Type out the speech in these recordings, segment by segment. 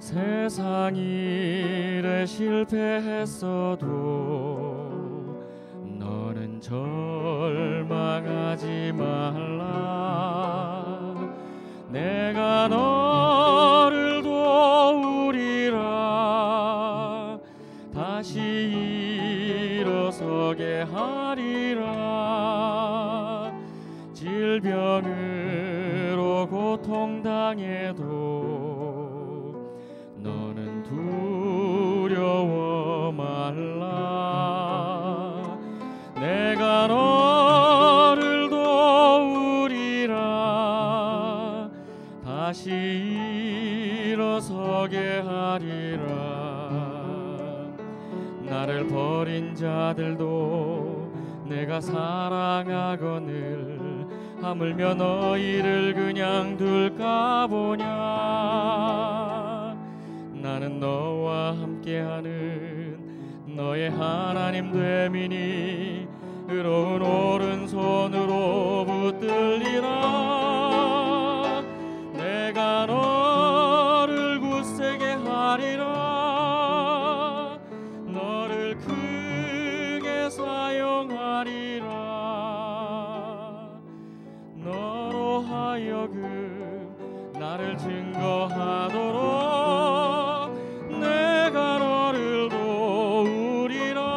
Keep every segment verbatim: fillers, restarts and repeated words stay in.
세상 일에 실패했어도 너는 절망하지 말라. 내가 너를 도우리라. 다시 일어서게 하리라. 질병으로 고통당해도 너는 두려워 말라. 내가 너를 도우리라. 다시 일어서게 하리라. 나를 버린 자들도 내가 사랑하거늘 하물며 너희를 그냥 둘까 보냐. 나는 너와 함께하는 너의 하나님 됨이니 의로운 오른손으로 붙들리라. 내가 너를 굳세게 하리라. 너를 크게 사용하리라. 너로 하여금 나를 증거하도록 내가 너를 도우리라.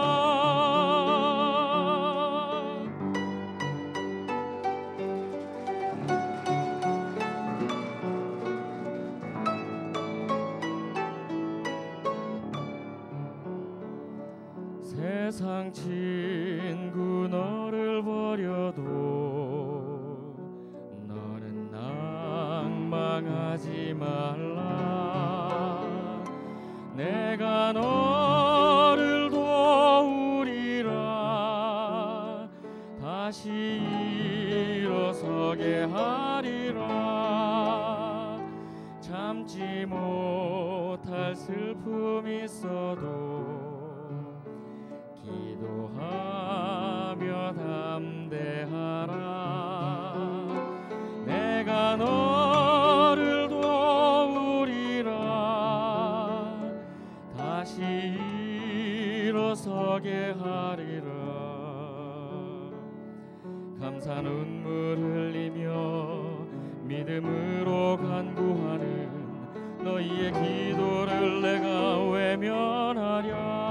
세상 친구 너를 버려도 너는 낭망하지 말라. 내가 너를 도우리라. 다시 일어서게 하리라. 참지 못할 슬픔이 있어도 기도하며 담대하라. 내가 너를 도우리라. 다시 일어서게 하리라. 감사 눈물 흘리며 믿음으로 간구하는 너희의 기도를 내가 외면하랴.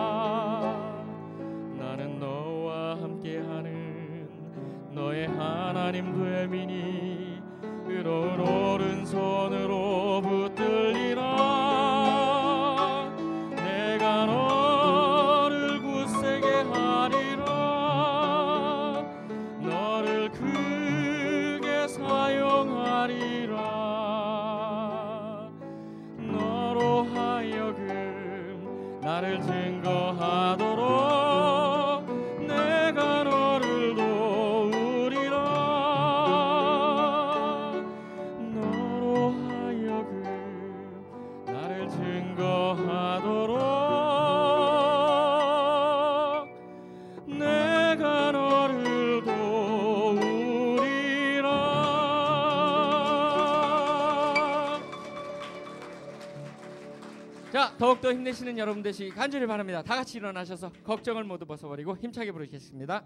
나는 너와 함께하는 너의 하나님 됨이니 의로운 오른손으로 붙들리라. 내가 너를 굳세게 하리라. 너를 크게 사용하리라. 너로 하여금 나를 증거하도록 내가 너를 도우리라. 너로 하여금 나를 증거하도록 내가 너를 도우리라. 자, 더욱더 힘내시는 여러분 되시기 간절히 바랍니다. 다 같이 일어나셔서 걱정을 모두 벗어버리고 힘차게 부르시겠습니다.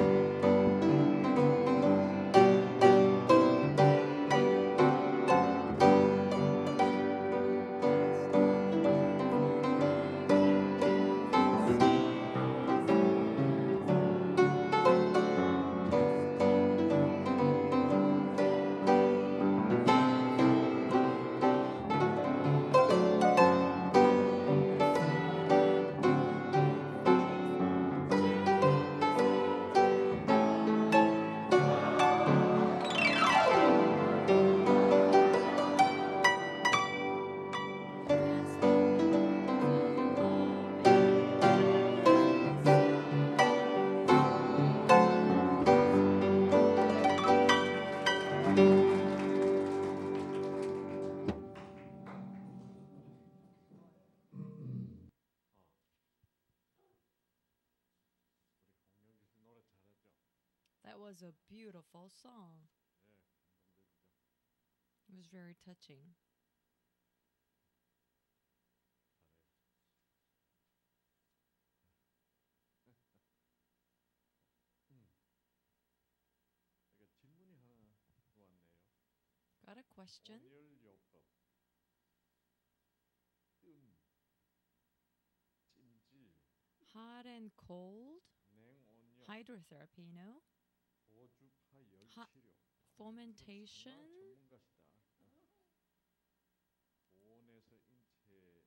That was a beautiful song. It was very touching. got a question. 온열요법, 뜸, 찜질, Hot and cold 냉온열, hydrotherapy, you know, 고주파 하- 열치료. fomentation. 전문가시다. 보온에서 인체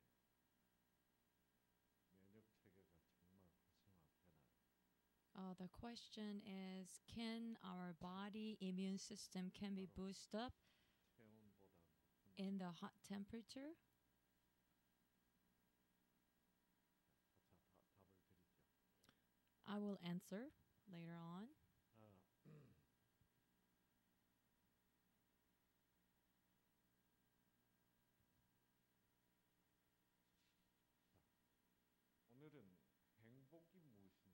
면역 체계가 정말 활성화되나요? Uh, the question is, can our body immune system can be boosted up 체온보다 높은 in the hot temperature? 자, 다, 답을 드리죠. I will answer later on. 아, 오늘은 행복이 무엇이냐?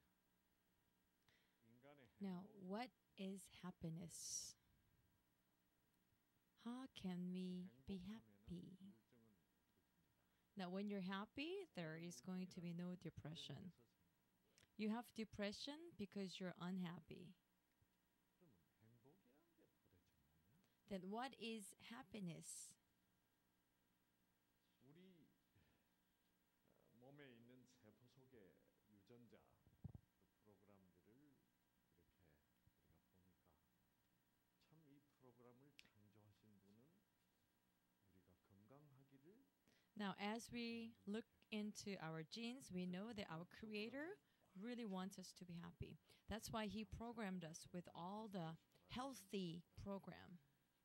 인간의 Now, 행복, what is happiness? How can we be happy? 행복하면은 우울증은 없어집니다. Now, when you're happy, there is going to be no depression. You have depression because you're unhappy. 그러면 행복이라는 게 도대체 뭐냐? Then what is happiness? 우리 어, 몸에 있는 세포 속의 유전자 그 프로그램들을 이렇게 우리가 보니까 참 이 프로그램을 창조하신 분은 우리가 건강하기를 Now, as we look into our genes, we know that our Creator really wants us to be happy. That's why He programmed us with all the healthy program.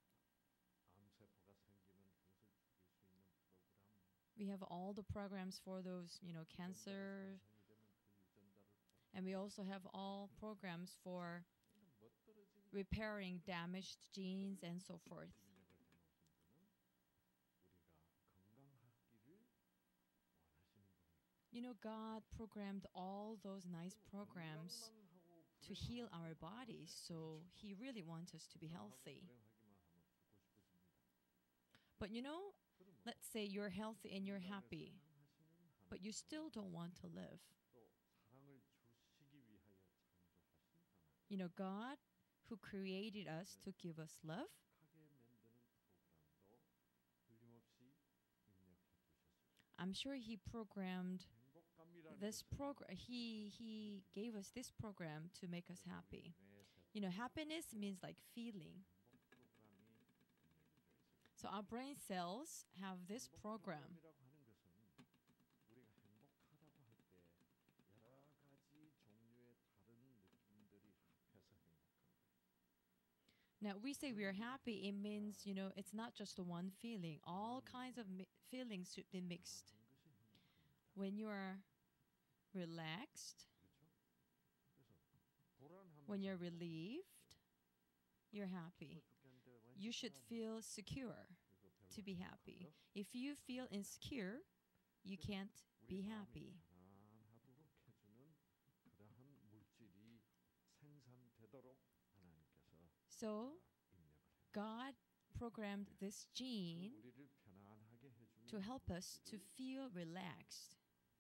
암세포가 생기면 그것을 죽일 수 있는 프로그램. We have all the programs for those, you know, cancer, 손상이 되면 그 유전자를 복- and we also have all programs for 그러니까 멋들어진 repairing damaged genes and so forth. 입력을 해놓으신 분은 우리가 건강하기를 원하시는 분이에요. You know, God programmed all those nice programs 건강만 하고 to heal 불행하고 our bodies, so He really wants us to be healthy. 불행하기만 하면 죽고 싶어집니다. But you know, 그러면 let's say you're healthy and you're 인간을 happy, 사랑하시는 but you 하나님은 still don't want to live. 또 사랑을 주시기 위하여 창조하신 하나님. You know, God who created us to give us love, 하게 만드는 프로그램도 틀림없이 입력해 두셨습니다. I'm sure He programmed 행복감이라는 this 것은 program. He He gave us this program to make us happy. 우리 뇌 세포 You know, happiness means like feeling. 행복 프로그램이 입력이 되어 있습니다. So our brain cells have this 행복 program. 프로그램이라고 하는 것은 우리가 행복하다고 할 때 여러 가지 종류의 다른 느낌들이 합해서 행복한 거예요. Now, we say we are happy. It means, you know, it's not just the one feeling. All kinds of mi- feelings should be mixed. 다른 것이 행복합니다. When you are relaxed, 그렇죠? 그래서 불안하면서 when you're 행복하고 relieved, you're happy. 죽어 죽겠는데 왠지 You should 불안해. feel secure 이거 별로 to be 행복한 happy. 거? If you feel insecure, you can't 우리 be 마음이 happy. 편안하도록 해주는 그러한 물질이 생산되도록 하나님께서 So, 입력을 해요. God programmed this gene 우리를 편안하게 해주는 to help us to 물질을, feel relaxed.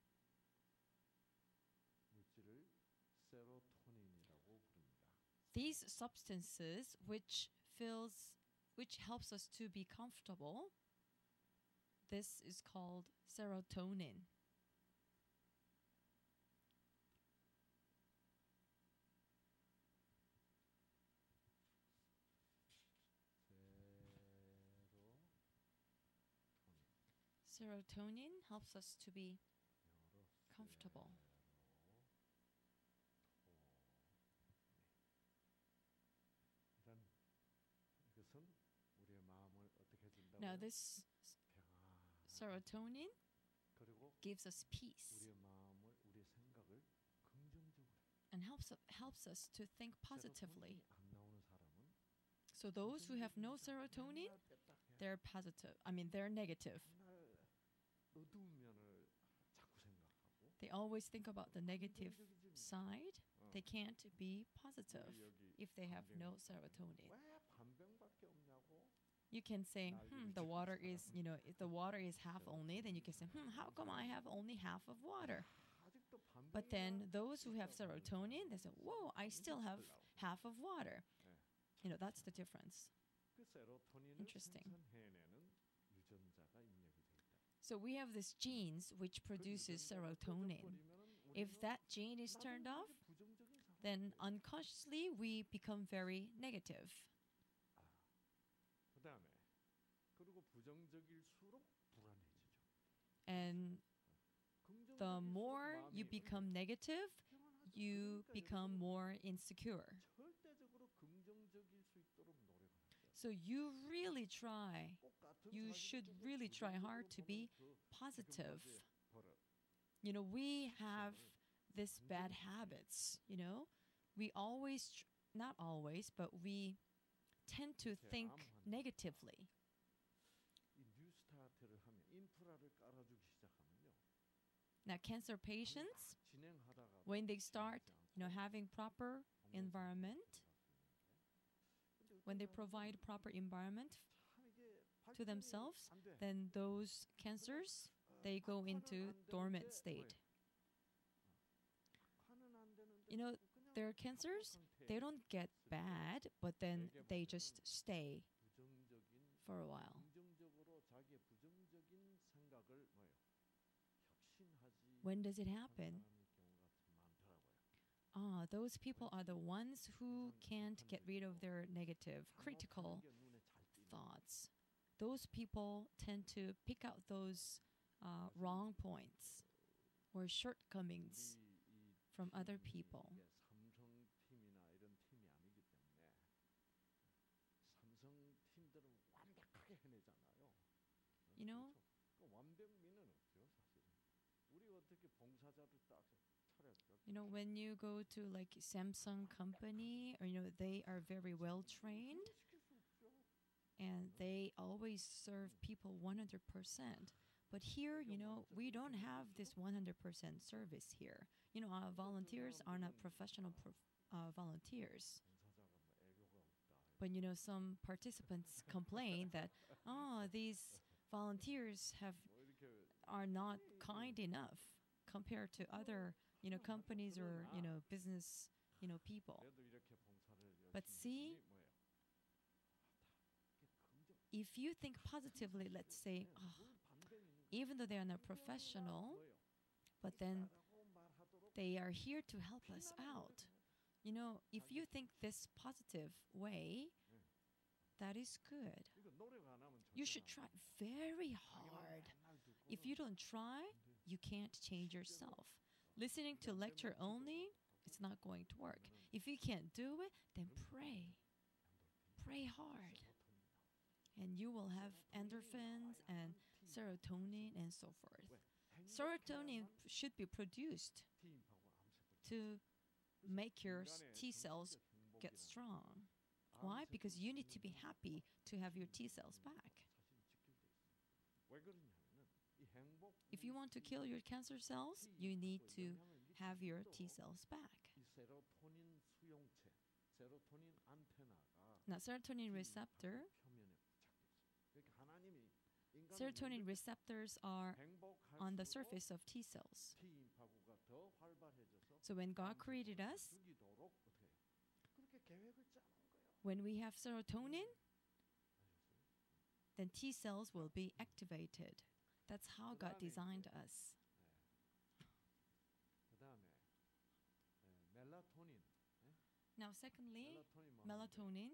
물질을 세로토닌이라고 부릅니다. These substances which feels which helps us to be comfortable, this is called serotonin. Serotonin helps us to be 영어로 comfortable. 세로토닌. 이런 이것은 우리의 마음을 어떻게 해준다고요? Now this 평안. serotonin 그리고 gives us peace 우리의 마음을, 우리의 생각을 긍정적으로. and helps helps us to think positively. 세로토닌이 안 나오는 사람은 So those who have no serotonin, 맨날 뺐다해. they're positive. I mean, they're negative. 맨날 어두운 면을 자꾸 생각하고. They always think about the negative 긍정적이지. side. 어. They can't be 우리 positive 여기 if they have no 반병- serotonin. 왜 반병밖에 없냐고? You can say, hmm, the water is, you know, if the water is half only, then you can say, hmm, how come I have only half of water? 아직도 반병이야. But then those who have serotonin, they say, whoa, I still have half of water. 네. You know, that's the difference. 그 그 세로토닌을 Interesting. 생산해내는 유전자가 입력이 돼 있다. So we have this genes which 그 produces 유전자가 serotonin. 꺼져버리면은 If 우리는 that gene is 나도 turned 모르게 off, 부정적인 사람이 then 돼요. unconsciously we become very negative. 아, 그다음에 그리고 부정적일수록 불안해지죠. And the more you become negative, you become more insecure. 절대적으로 긍정적일 수 있도록 노력하는 거예요. So you really try, 꼭 같은 you 사실을 should 보고 really try hard to 부정적으로 be 보는 그 positive. 지금 현재 버릇, You know, we have 습관을 this bad habits, you know. We always, tr- not always, but we tend to 이렇게 think 암환자가 negatively. 이 뉴스타트를 하면 인프라를 깔아주기 시작하면요. Now, cancer patients, 진행하다가 when they start, you know, having proper environment, when they provide proper environment to themselves, then those cancers, they go into dormant state. You know, their cancers, they don't get bad, but then they just stay for a while. 긍정적으로 자기의 부정적인 생각을 뭐예요? 혁신하지 When does it 못한 happen? 사람의 경우가 참 많더라고요. Ah, those people are the ones who can't get rid of their negative, critical 잘못하는 게 눈에 잘 띄는 thoughts. Those people tend to pick out those uh, wrong points or shortcomings 우리 이 from other 팀이 people. 이게 삼성 팀이나 이런 팀이 아니기 때문에 삼성 팀들은 완벽하게 해내잖아요. You know? 그렇죠? 그 완벽미는 없죠, 사실은. 우리 어떻게 봉사자를 딱 차렸죠? You know, when you go to like Samsung company, or you know, they are very well trained 시킬 수 없죠. and they always serve people one hundred percent. But here, you know, we don't have this one hundred percent service here. You know, our volunteers are not professional prof- uh, volunteers. 봉사자가 뭐 애교가 없다. But you know, some participants complain that, oh, these volunteers have 뭐 이렇게 are not kind enough compared to other, you know, companies or you know, business, you know, people. 그래도 이렇게 봉사를 But 열심히 see, 했으니 뭐예요? 다 이게 긍정. If you think positively, let's say, 네, oh, 물 반병 있는 even though they are not 거예요. professional, 뭐예요? but then 있다라고 말하도록 they are here to help us 피나는 out. 거예요. You know, if you think this positive way, 네. that is good. 이거 노력 안 하면 You 절대 should 안 try 돼요. very 자기만 hard. 맨날 듣고는 If you don't try, 안 돼요. you can't change yourself. Listening to lecture only, it's not going to work. If you can't do it, then pray. Pray hard. And you will have endorphins and serotonin and so forth. Serotonin p- should be produced to make your s- T cells get strong. Why? Because you need to be happy to have your T cells back. If you want to kill your cancer cells, you need to have your T cells back. 이 세로토닌 수용체, 세로토닌 안테나가 Now, serotonin receptor, 표면에 부착돼 있어요. 그러니까 하나님이 인간을 serotonin 만들 때 receptors are on the 행복할수록 surface of T cells. T 임파구가 더 활발해져서 So when God 마음 created 속으로 us, 죽이도록 어떻게 해요? 그렇게 계획을 짜는 거예요. when we have serotonin, 아셨어요? then T cells will be activated. That's how God designed us. 그다음에 네, 멜라토닌, 네? Now, secondly, 멜라토닌 뭐 하는데? melatonin.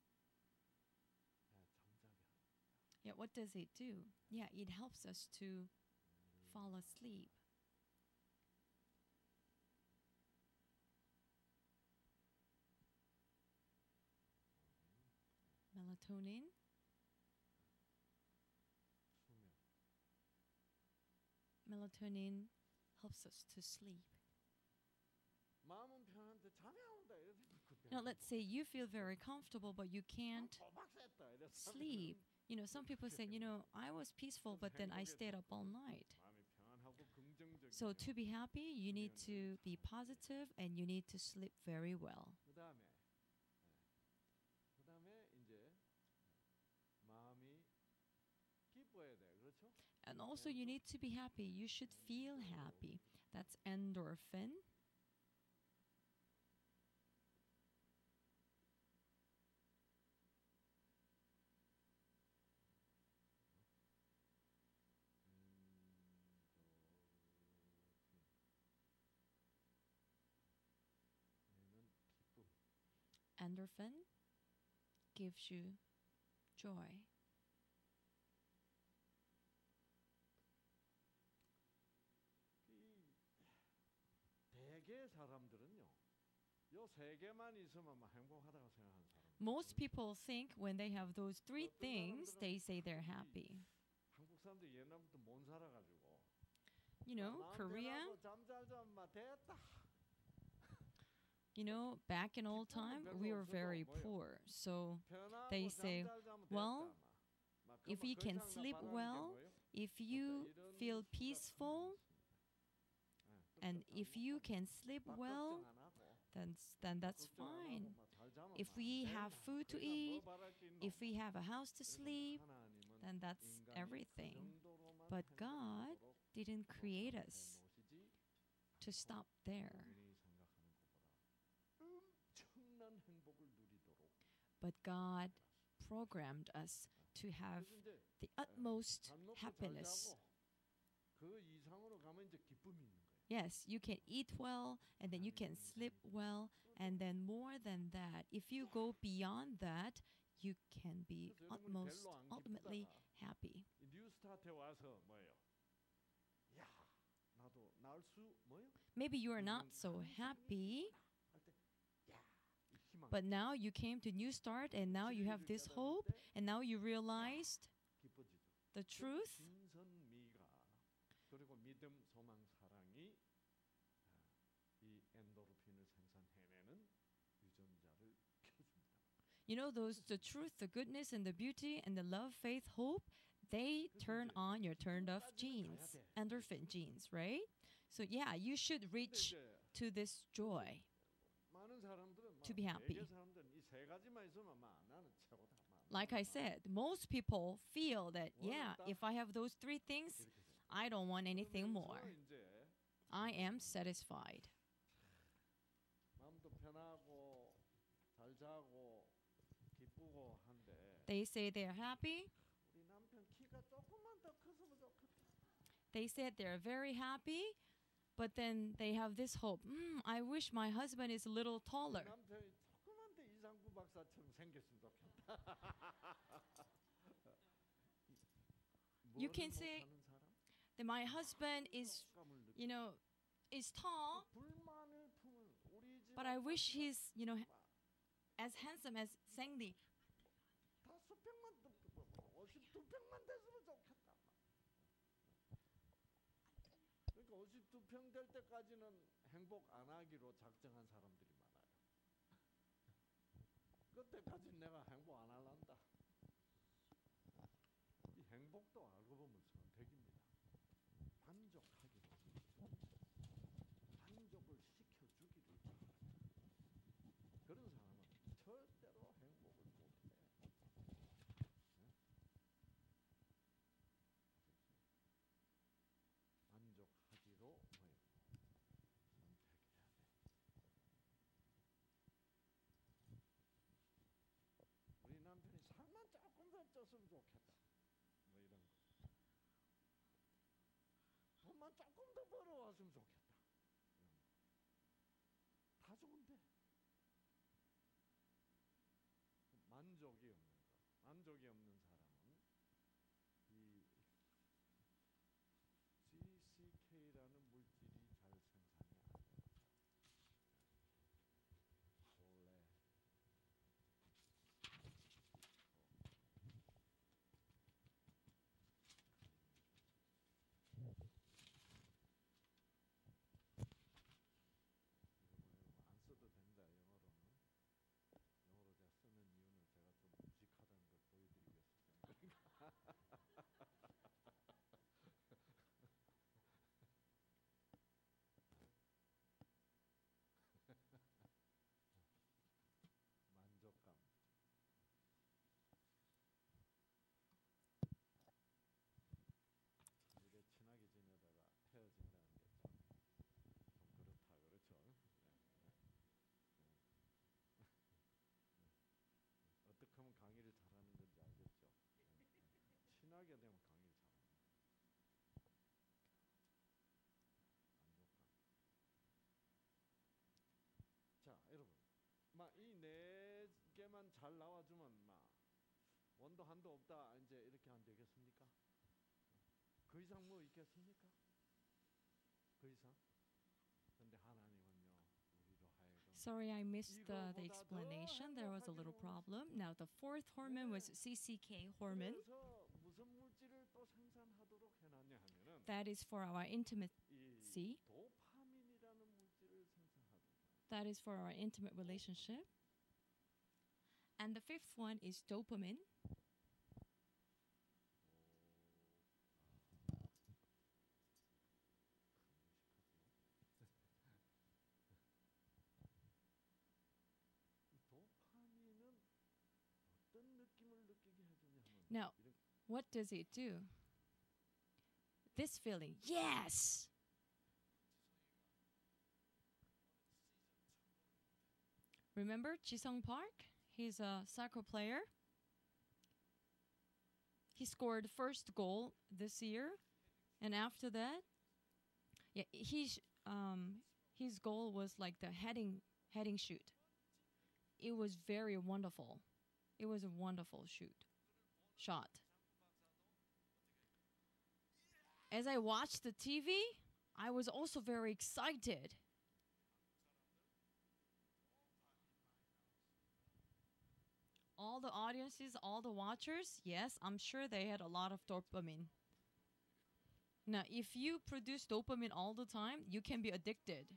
네, 잠자게 하는 Yeah, what does it do? Yeah, it helps us to 거예요. fall asleep. Melatonin. 수면. Melatonin helps us to sleep. 마음은 편한데 잠이 안 온다. 이래서 Now, let's say you feel very comfortable, but you can't 도박했다. 이래서 sleep. You know, some people say, you know, I was peaceful, but then I stayed up all night. 마음이 편안하고 긍정적이에요. So to be happy, you need to be positive and you need to sleep very well. 그다음에 네. 그다음에 이제 마음이 기뻐야 돼. 그렇죠? And also, you need to be happy. You should feel happy. That's endorphin. endorphin gives you joy. 이 대개 사람들은요, 요 세 개만 있으면 막 행복하다고 생각하는 사람. Most people think when they have those three things, they say they're happy. 한국 사람들 옛날부터 못 살아가지고. You know, 마음 Korea, 편하고 잠 잘 자면 됐다. you know, back in old time, we were very poor. So they say, well, if you can sleep well, if you feel peaceful, and if you can sleep well, then, then that's fine. If we have food to eat, if we have a house to sleep, then that's everything. But God didn't create us to stop there. But God programmed us to have the utmost happiness. 그 이상으로 가면 이제 기쁨이 있는 거예요. Yes, you can eat well, and then you can sleep well, and then more than that, if you go beyond that, you can be utmost, ultimately happy. 이 뉴스타트에 와서 뭐예요? 야, 나도 나을 수 뭐예요? Maybe you are not so happy, 할때 야, 이 희망. but now you came to New Start, and now you have this hope, and now you realized 기뻐지죠. the truth. 신선미가 그리고 믿음, 소망, 사랑이 이 엔도르핀을 생산해내는 유전자를 켜줍니다. You know, those the truth, the goodness, and the beauty, and the love, faith, hope, they turn on your turned off genes, endorphin genes, right? So yeah, you should reach to this joy. 많은 사람들은 To be happy. 대개 사람들은 이 세 가지만 있으면 막 나는 최고다. Like I said, most people feel that, yeah, if I have those three things, I don't want anything more. I am satisfied. 마음도 편하고 잘 자고 기쁘고 한데 They say they're happy. 우리 남편 키가 조금만 더 컸으면 좋겠다. They said they're very happy, but then they have this hope. Mm, I wish my husband is a little taller. 남편이 조금만 더 이상구 박사처럼 생겼으면 좋겠다. You can say that my husband is, you know, is tall, but I wish he's, you know, as handsome as Sangdi. 다섯 평만 더 오십두 평만 됐으면 좋겠다. 그러니까 오십두 평 될 때까지는 행복 안 하기로 작정한 사람들이 많아요. 그때까지 내가 행복 안 할란다. 이 행복도 알고 보면 선택입니다. 만족하기로 만족을 시켜주기를 바랍니다. 그런 사람은 절대로 행복을 못해. 네? 만족하기로 뭐예요? 선택해야 돼. 우리 남편이 살만 조금 더 쪘으면 좋겠다. 뭐 이런 거. 돈만 조금 더 벌어왔으면 좋겠다. 이런 거. 다 좋은데. 만족이 없는 거. 만족이 없는 사람은 이 지씨케이라는 물질이 잘 생산이 안 돼요. 원래 안 써도 된다. 영어로는 영어로 제가 쓰는 이유는 제가 좀 무식하다는 걸 보여드리기 위해서. 잘 나와주면 막 원도 한도 없다 이제 이렇게 하면 되겠습니까? 그 이상 뭐 있겠습니까? 그 이상? 근데 하나님은요 우리로 하여금 Sorry, I missed the, the explanation. There was a little problem. Now, the fourth hormone was C C K hormone. 그래서 무슨 물질을 또 생산하도록 해놨냐 하면은 That is for our intimacy. 이 도파민이라는 물질을 생산하도록. That is for our intimate relationship. And the fifth one is dopamine. 도파민은 어떤 느낌을 느끼게 해주냐면 Now, what does it do? This feeling, yes! Remember Jisung Park? He's a soccer player. He scored first goal this year, and after that, yeah, he sh- um his goal was like the heading heading shoot. It was very wonderful. It was a wonderful shoot shot. As I watched the T V, I was also very excited. All the audiences, all the watchers, yes, I'm sure they had a lot of dopamine. Now, if you produce dopamine all the time, you can be addicted.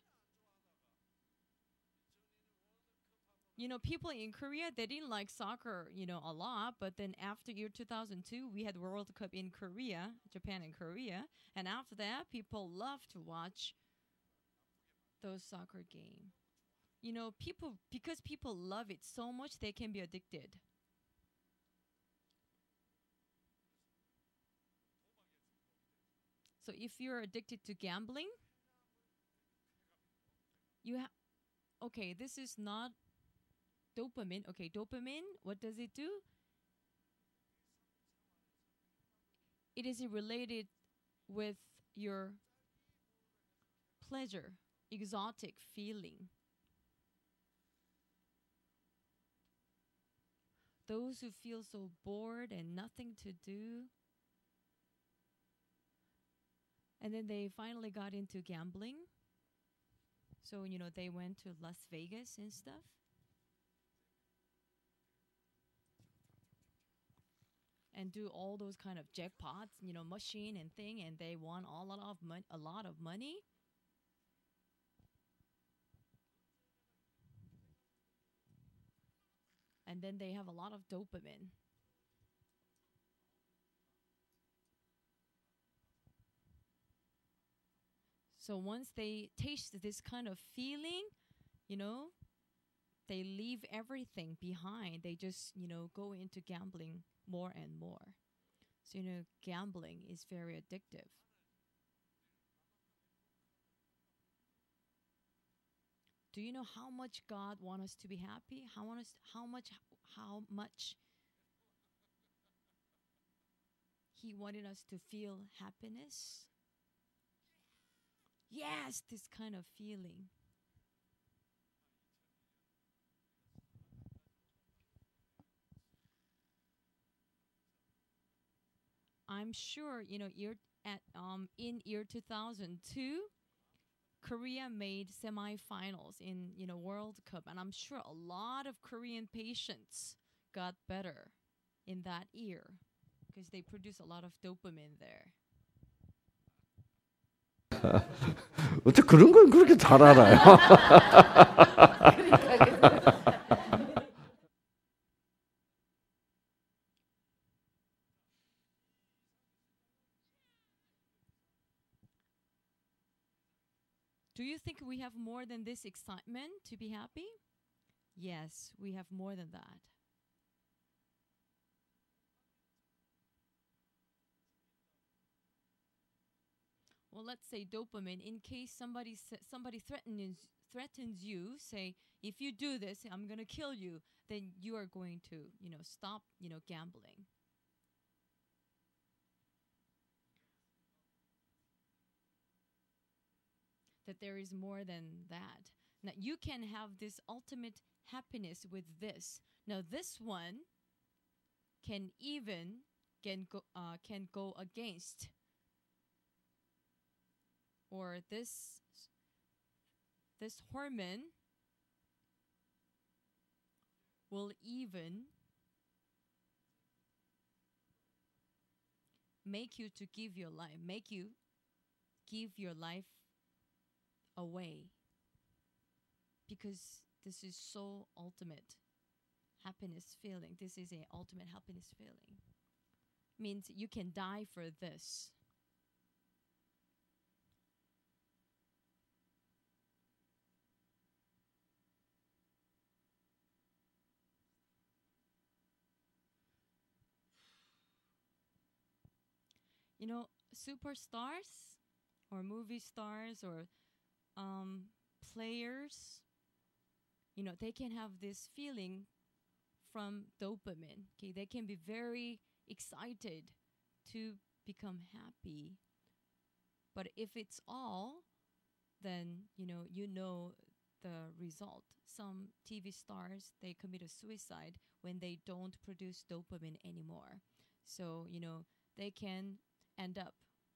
You know, people in Korea, they didn't like soccer, you know, a lot. But then after year two thousand two, we had World Cup in Korea, Japan and Korea. And after that, people love to watch those soccer game. You know, people, because people love it so much, they can be addicted. So if you're addicted to gambling, you have, okay, this is not dopamine. Okay, dopamine, what does it do? It is related with your pleasure, exotic feeling. Those who feel so bored and nothing to do. And then they finally got into gambling. So, you know, they went to Las Vegas and stuff. And do all those kind of jackpots, you know, machine and thing, and they won all a lot of mon- a lot of money. And then they have a lot of dopamine. So once they taste this kind of feeling, you know, they leave everything behind. They just, you know, go into gambling more and more. So, you know, gambling is very addictive. Do you know how much God wants us to be happy? How want us, how much, how much He wanted us to feel happiness? Yes, this kind of feeling. I'm sure, you know, year at um in year two thousand two, Korea made semifinals in, you know, World Cup, and I'm sure a lot of Korean patients got better in that year because they produce a lot of dopamine there. 어째 그런 건 그렇게 잘 알아요? Do you think we have more than this excitement to be happy? Yes, we have more than that. Well, let's say dopamine. In case somebody sa- somebody threatens threatens you, say, if you do this, I'm gonna kill you. Then you are going to, you know, stop, you know, gambling. That there is more than that. Now you can have this ultimate happiness with this. Now this one can even can go uh, can go against, or this this hormone will even make you to give your life, make you give your life away, because this is so ultimate happiness feeling. This is a ultimate happiness feeling. Means you can die for this. You know, superstars or movie stars or um, players, you know, they can have this feeling from dopamine. Okay, they can be very excited to become happy. But if it's all, then you know you know the result. Some T V stars, they commit a suicide when they don't produce dopamine anymore. So you know they can end up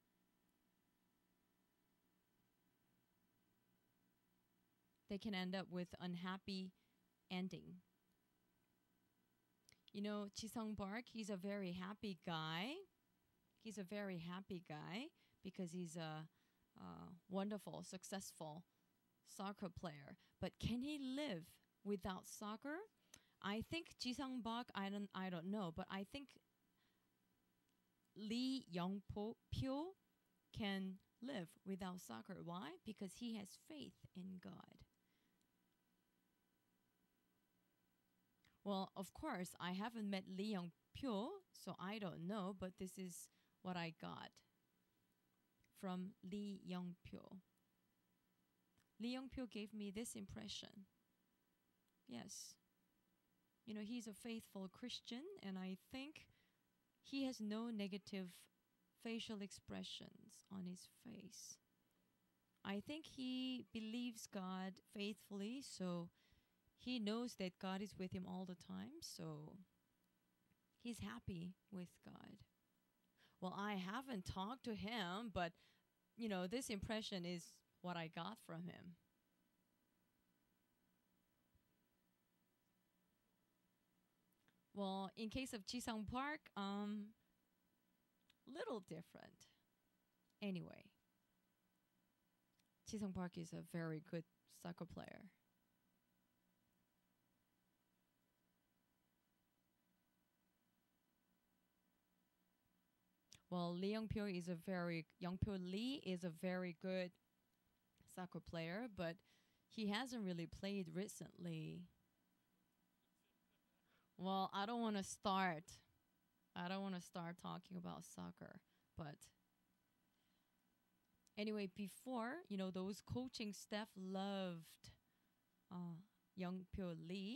they can end up with unhappy ending. You know, Ji Sung Park, he's a very happy guy. He's a very happy guy because he's a, a wonderful, successful soccer player. But can he live without soccer? I think Ji Sung Park, I don't, I don't know, but I think Lee Young-pyo can live without soccer. Why? Because he has faith in God. Well, of course, I haven't met Lee Young-pyo, so I don't know, but this is what I got from Lee Young-pyo. Lee Young-pyo gave me this impression. Yes. You know, he's a faithful Christian, and I think he has no negative facial expressions on his face. I think he believes God faithfully, so he knows that God is with him all the time, so he's happy with God. Well, I haven't talked to him, but, you know, this impression is what I got from him. Well, in case of Ji Sung Park, um, little different. Anyway, Ji Sung Park is a very good soccer player. Well, Lee Young-pyo is a very Young-pyo Lee is a very good soccer player, but he hasn't really played recently. Well, I don't want to start. I don't want to start talking about soccer, but anyway, before, you know, those coaching staff loved uh, Young-pyo Lee.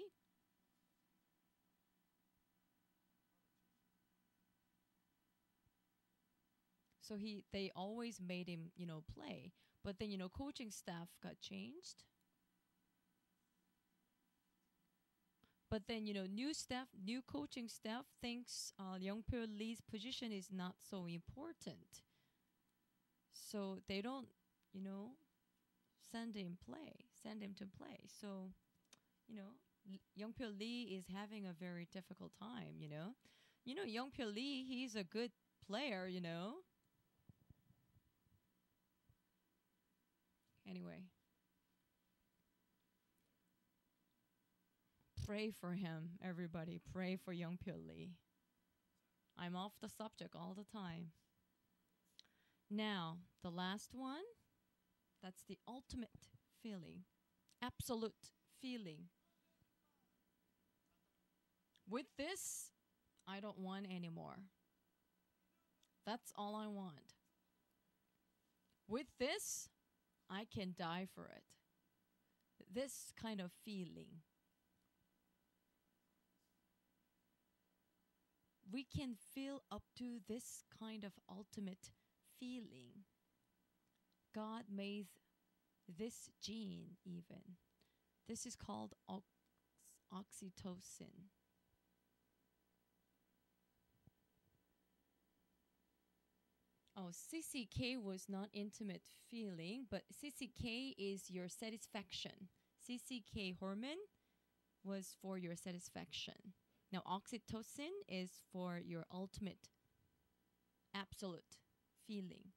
So he, they always made him, you know, play. But then, you know, coaching staff got changed. But then, you know, new staff, new coaching staff thinks uh, Young-pyo Lee's position is not so important. So they don't, you know, send him play, send him to play. So, you know, L- Young-pyo Lee is having a very difficult time, you know. You know, Young-pyo Lee, he's a good player, you know. Anyway, pray for him, everybody. Pray for Young-pyo Lee. I'm off the subject all the time. Now, the last one, that's the ultimate feeling, absolute feeling. With this, I don't want anymore. That's all I want. With this, I can die for it. This kind of feeling. We can feel up to this kind of ultimate feeling. God made this gene even. This is called ox- oxytocin. Oh, C C K was not intimate feeling, but C C K is your satisfaction. C C K hormone was for your satisfaction. Now, oxytocin is for your ultimate, absolute feeling.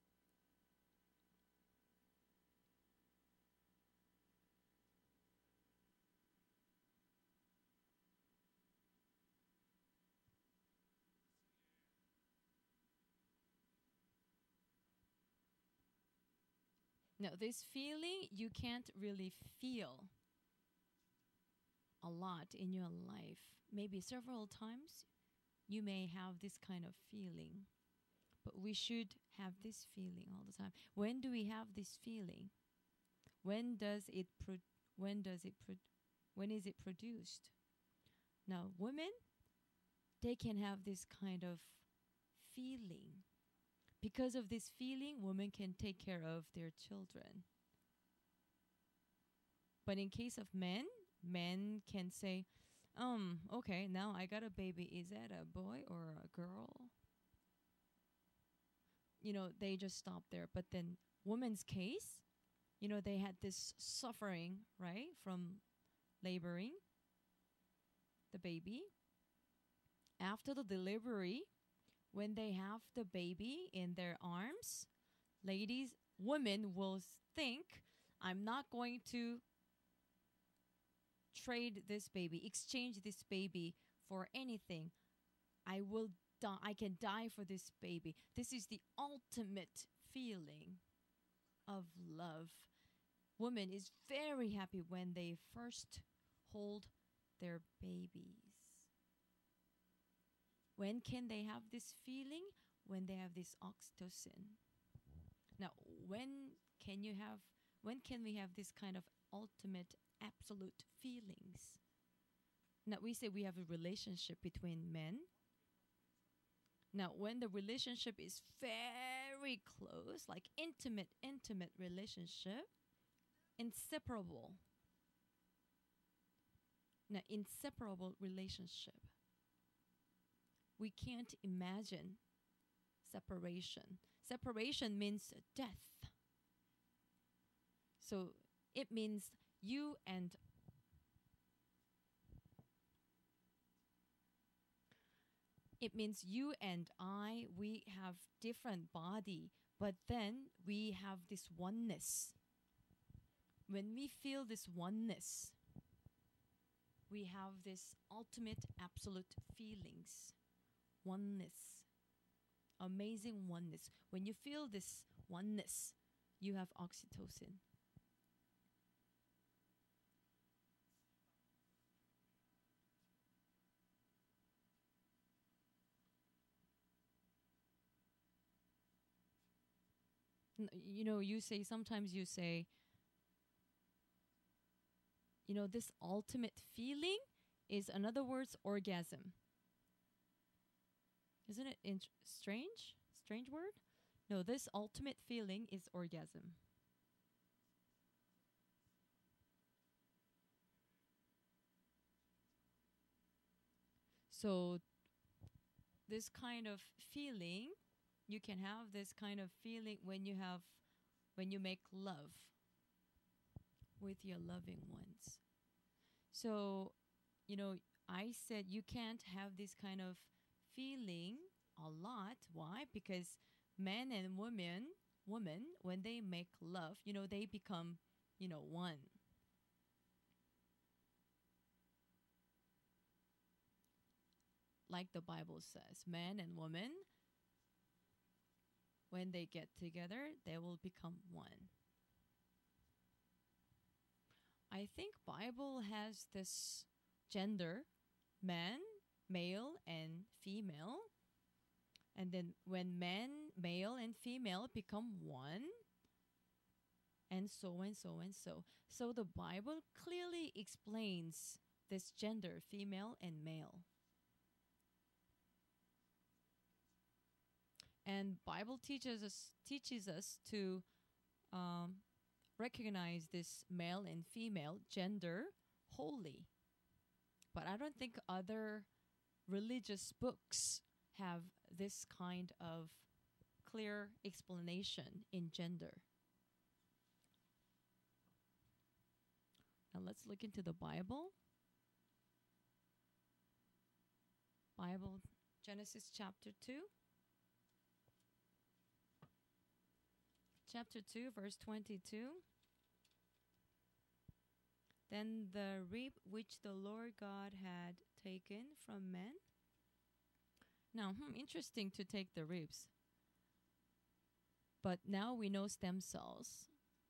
Now, this feeling you can't really feel a lot in your life. Maybe several times you may have this kind of feeling, but we should have this feeling all the time. When do we have this feeling? When does it pro- when does it pro- when is it produced? Now, women, they can have this kind of feeling. Because of this feeling, women can take care of their children. But in case of men, men can say, um, okay, now I got a baby. Is that a boy or a girl? You know, they just stop there. But then women's case, you know, they had this suffering, right, from laboring the baby. After the delivery, when they have the baby in their arms, ladies, women will think, I'm not going to trade this baby, exchange this baby for anything. I will die. I can die for this baby. This is the ultimate feeling of love. Woman is very happy when they first hold their babies. When can they have this feeling? When they have this oxytocin. Now, when can you have, when can we have this kind of ultimate, absolute feelings? Now, we say we have a relationship between men. Now, when the relationship is very close, like intimate, intimate relationship, inseparable. Now, inseparable relationship. We can't imagine separation. Separation means death. So it means you and it means you and I, we have different body, but then we have this oneness. When we feel this oneness, we have this ultimate absolute feelings. Oneness. Amazing oneness. When you feel this oneness, you have oxytocin. N- You know, you say, sometimes you say, you know, this ultimate feeling is, in other words, orgasm. Isn't it int- strange? Strange word? No, this ultimate feeling is orgasm. So this kind of feeling, you can have this kind of feeling when you have, when you make love with your loving ones. So, you know, I said you can't have this kind of feeling a lot. Why? Because men and women, women, when they make love, you know, they become, you know, one. Like the Bible says, man and woman, when they get together, they will become one. I think Bible has this gender, man, male and female. And then when man, male and female become one, and so and so and so. So the Bible clearly explains this gender, female and male. And Bible teaches us teaches us to um, recognize this male and female gender wholly. But I don't think other religious books have this kind of clear explanation in gender. Now let's look into the Bible. Bible, Genesis chapter two. Chapter two, verse twenty-two. Then the rib which the Lord God had taken from man. Now, hmm, interesting to take the ribs. But now we know stem cells.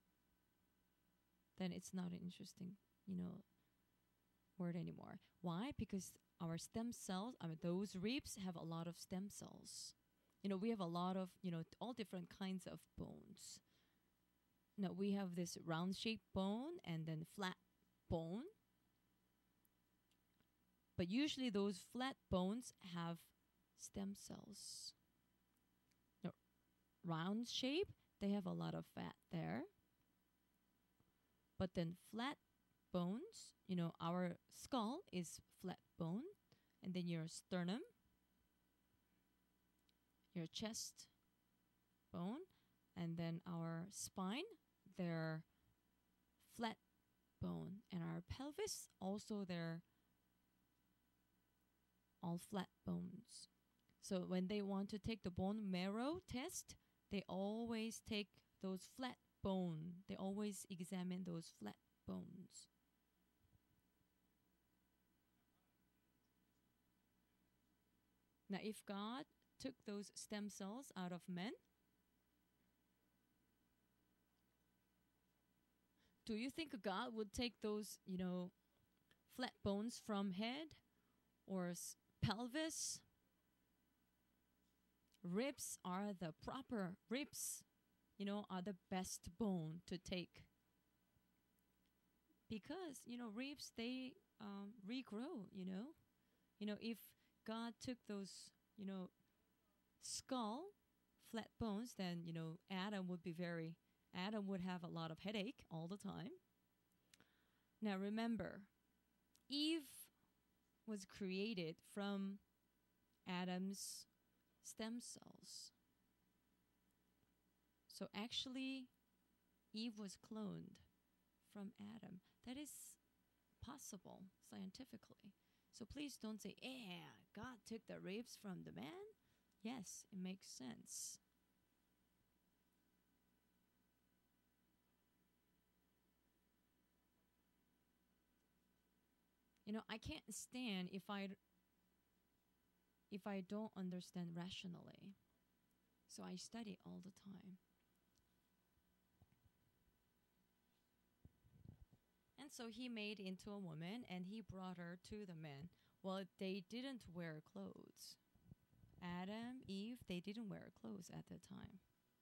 Then it's not an interesting, you know, word anymore. Why? Because our stem cells, I mean, those ribs have a lot of stem cells. You know, we have a lot of, you know, all different kinds of bones. Now, we have this round-shaped bone and then flat bone. But usually those flat bones have stem cells. Now, round shape, they have a lot of fat there. But then flat bones, you know, our skull is flat bone, and then your sternum, your chest bone, and then our spine, they're flat bone, and our pelvis also, they're all flat bones. So when they want to take the bone marrow test, they always take those flat bone. They always examine those flat bones. Now, if God took those stem cells out of men, do you think God would take those, you know, flat bones from head or s- pelvis? Ribs are the proper ribs, you know, are the best bone to take. Because, you know, ribs, they um, regrow, you know. You know, if God took those, you know, skull, flat bones, then, you know, Adam would be very, Adam would have a lot of headache all the time. Now remember, Eve was created from Adam's stem cells. So actually, Eve was cloned from Adam. That is possible scientifically. So please don't say, yeah, God took the ribs from the man. Yes, it makes sense. You know, I can't stand if I if I don't understand rationally. So I study all the time. And so he made into a woman and he brought her to the man. Well, they didn't wear clothes. Adam, Eve, they didn't wear clothes at the time.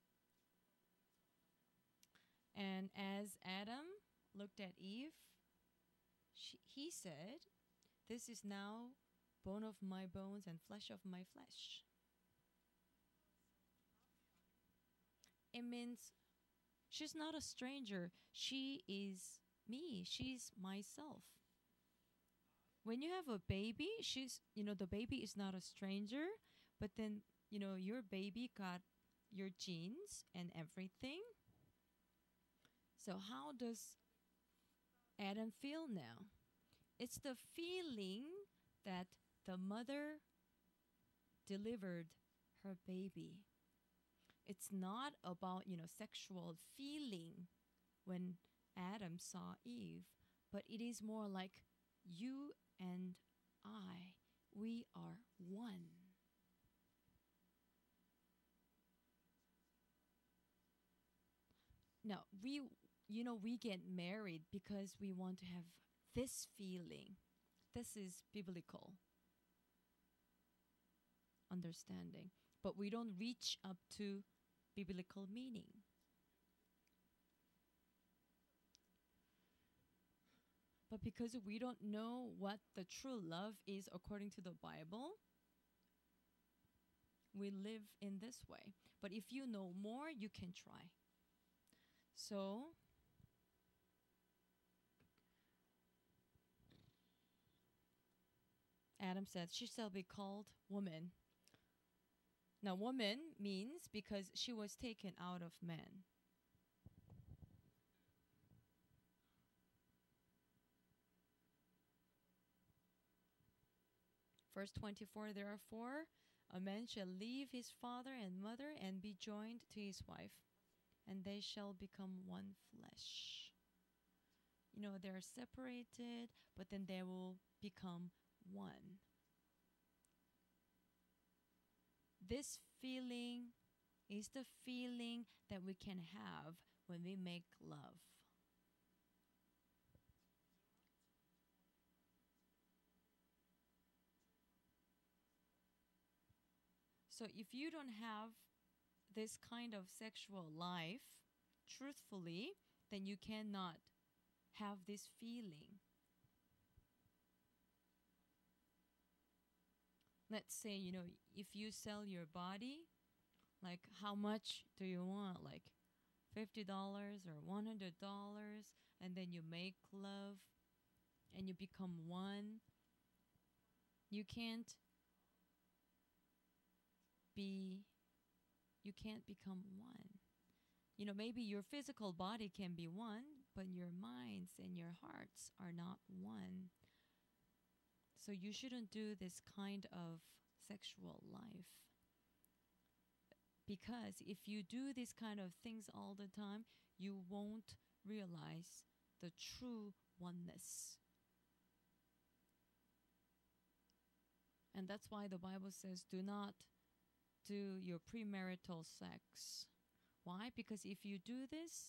And as Adam looked at Eve, she, he said, "This is now bone of my bones and flesh of my flesh." It means she's not a stranger. She is me. She's myself. When you have a baby, she's, you know, the baby is not a stranger, but then, you know, your baby got your genes and everything. So how does Adam feel now? It's the feeling that the mother delivered her baby. It's not about, you know, sexual feeling when Adam saw Eve, but it is more like you and I, we are one. Now, we, you know, we get married because we want to have this feeling. This is biblical understanding, but we don't reach up to biblical meaning. But because we don't know what the true love is according to the Bible, we live in this way. But if you know more, you can try. So, Adam said, she shall be called woman. Now, woman means because she was taken out of man. Verse twenty-four, therefore, a man shall leave his father and mother and be joined to his wife, and they shall become one flesh. You know, they're separated, but then they will become one. This feeling is the feeling that we can have when we make love. So if you don't have this kind of sexual life truthfully, then you cannot have this feeling. Let's say, you know, if you sell your body, like how much do you want? Like fifty dollars or one hundred dollars, and then you make love and you become one. You can't be, you can't become one. You know, maybe your physical body can be one, but your minds and your hearts are not one. So you shouldn't do this kind of sexual life. Because if you do these kind of things all the time, you won't realize the true oneness. And that's why the Bible says, do not do your premarital sex. Why? Because if you do this,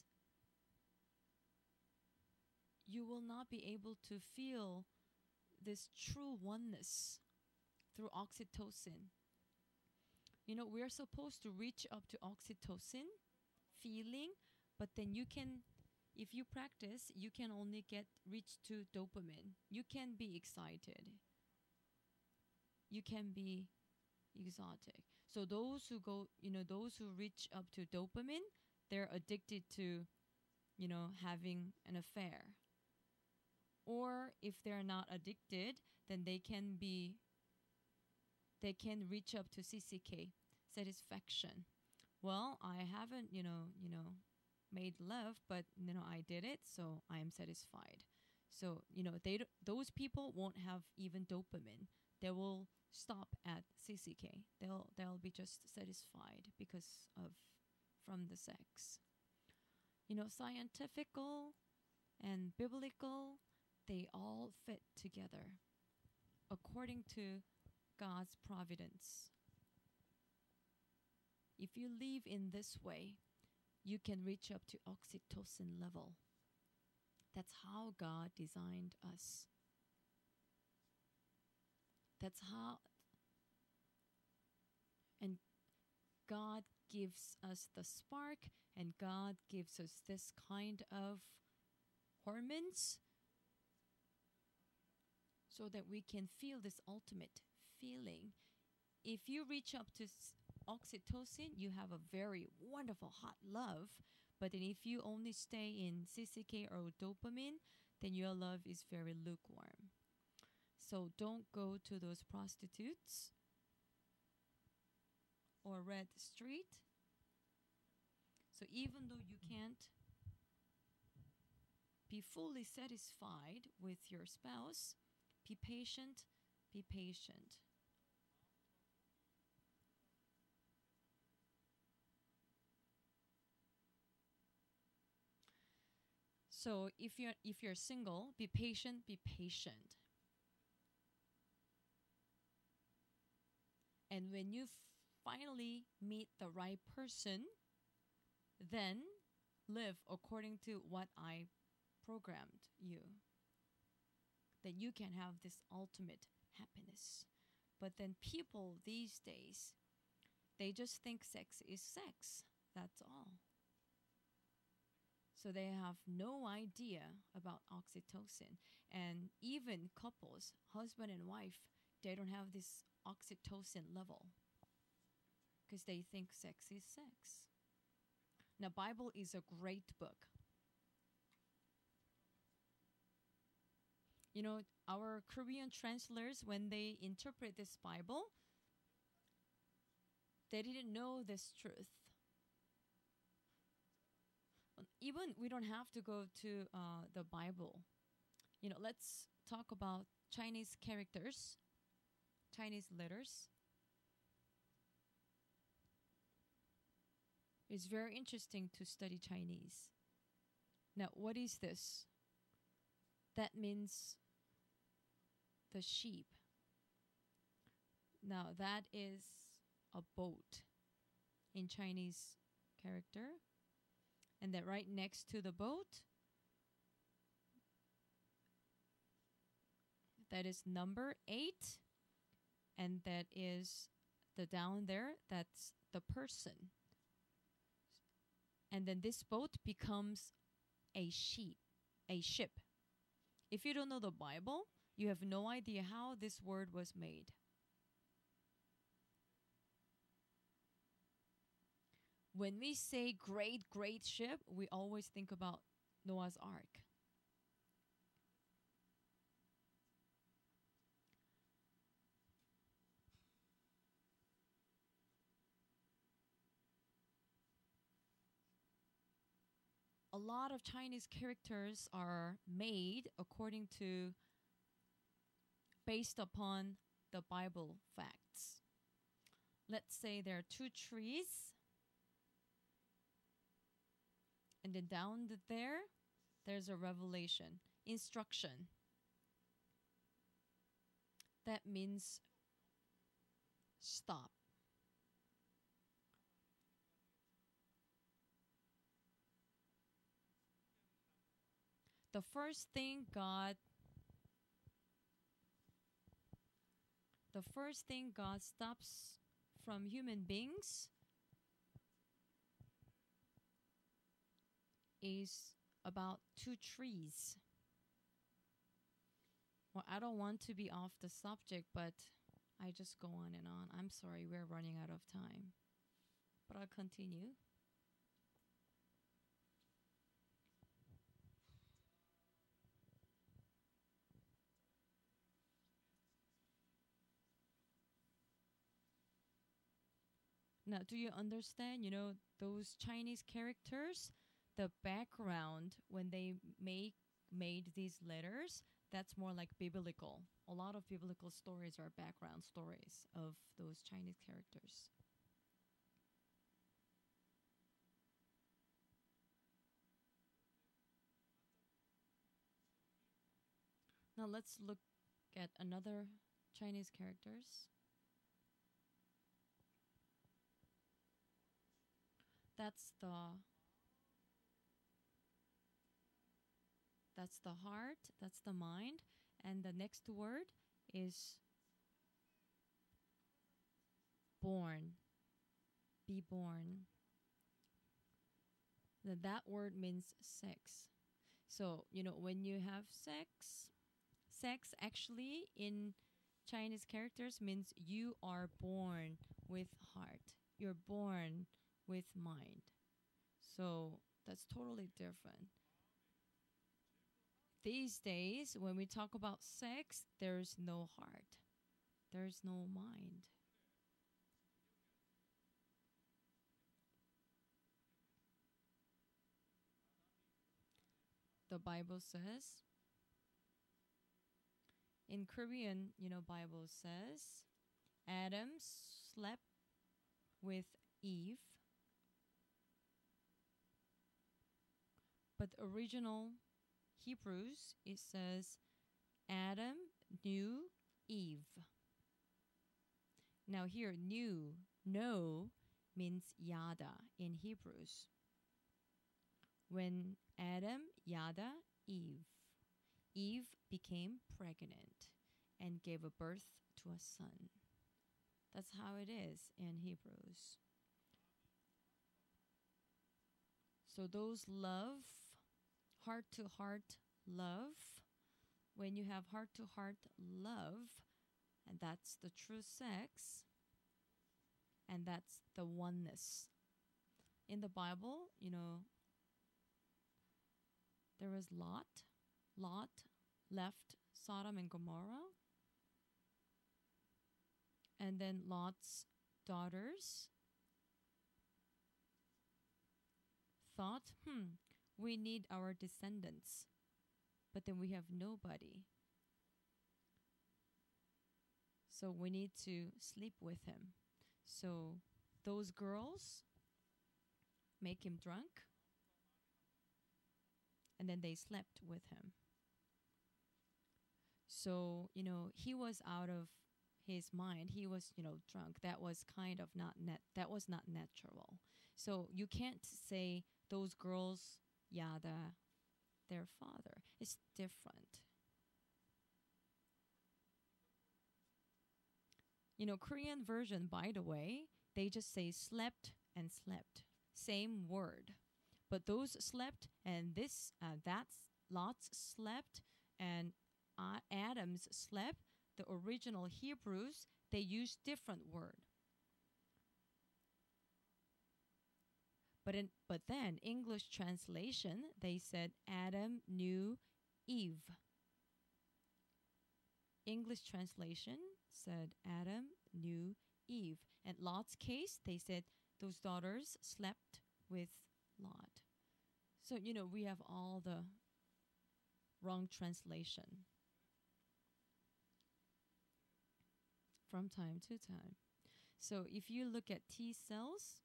you will not be able to feel this true oneness through oxytocin. You know, we're supposed to reach up to oxytocin feeling, but then you can, if you practice, you can only get reach to dopamine. You can be excited. You can be exotic. So those who go, you know, those who reach up to dopamine, they're addicted to, you know, having an affair. Or if they're not addicted, then they can be, they can reach up to C C K, satisfaction. Well, I haven't, you know, you know, made love, but you know, I did it, so I am satisfied. So, you know, they d- those people won't have even dopamine. They will stop at C C K. They'll they'll be just satisfied because of from the sex. You know, scientifical and biblical, they all fit together according to God's providence. If you live in this way, you can reach up to oxytocin level. That's how God designed us. That's how, and God gives us the spark, and God gives us this kind of hormones so that we can feel this ultimate feeling. If you reach up to s- oxytocin, you have a very wonderful hot love. But then if you only stay in C C K or dopamine, then your love is very lukewarm. So don't go to those prostitutes or red street. So even though you can't be fully satisfied with your spouse, be patient, be patient. So if you're if you're single, be patient, be patient. And when you finally meet the right person, then live according to what I programmed you. Then you can have this ultimate happiness. But then people these days, they just think sex is sex. That's all. So they have no idea about oxytocin. And even couples, husband and wife, they don't have this oxytocin level because they think sex is sex. Now, Bible is a great book. You know, our Korean translators, when they interpret this Bible, they didn't know this truth. Even we don't have to go to uh, the Bible. You know, let's talk about Chinese characters, Chinese letters. It's very interesting to study Chinese. Now, what is this? That means the sheep. Now, that is a boat in Chinese character. And then right next to the boat, that is number eight. And that is the down there, that's the person. And then this boat becomes a sheep, a ship. If you don't know the Bible, you have no idea how this word was made. When we say great, great ship, we always think about Noah's Ark. A lot of Chinese characters are made according to, based upon the Bible facts. Let's say there are two trees. And then down there, there's a revelation, instruction. That means stop. The first thing God the first thing God stops from human beings is about two trees. Well, I don't want to be off the subject, but I just go on and on. I'm sorry, we're running out of time. But I'll continue. Now, do you understand, you know, those Chinese characters, the background when they make made these letters, that's more like biblical. A lot of biblical stories are background stories of those Chinese characters. Now let's look at another Chinese characters. That's the That's the heart, that's the mind, and the next word is born. Be born. Then that word means sex. So, you know, when you have sex, sex actually in Chinese characters means you are born with heart. You're born with mind. So that's totally different. These days, when we talk about sex, there's no heart. There's no mind. The Bible says, in Korean, you know, Bible says, Adam slept with Eve. But the original Hebrews, it says, Adam knew Eve. Now here, knew, know, means yada in Hebrews. When Adam yada Eve, Eve became pregnant and gave a birth to a son. That's how it is in Hebrews. So those love, heart-to-heart love, when you have heart-to-heart love, and that's the true sex, and that's the oneness. In the Bible, you know, there was Lot. Lot left Sodom and Gomorrah. And then Lot's daughters thought, hmm, we need our descendants, but then we have nobody. So we need to sleep with him. So those girls make him drunk, and then they slept with him. So, you know, he was out of his mind. He was, you know, drunk. That was kind of not net. That was not natural. So you can't say those girls, yeah, the, their father. It's different. You know, Korean version, by the way, they just say slept and slept. Same word. But those slept and this, uh, that's Lot's slept and uh, Adam's slept. The original Hebrews, they use different word. But in, but then English translation, they said Adam knew Eve. English translation said Adam knew Eve. And Lot's case, they said those daughters slept with Lot. So, you know, we have all the wrong translation from time to time. So if you look at T cells,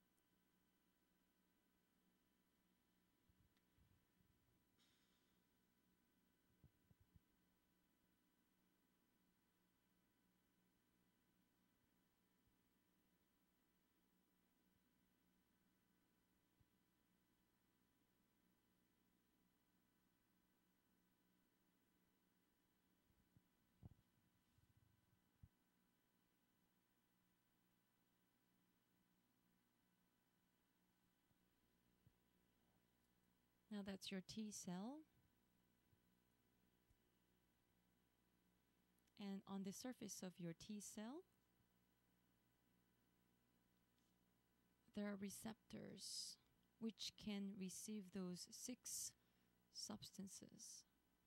now that's your T cell. And on the surface of your T cell, there are receptors which can receive those six substances.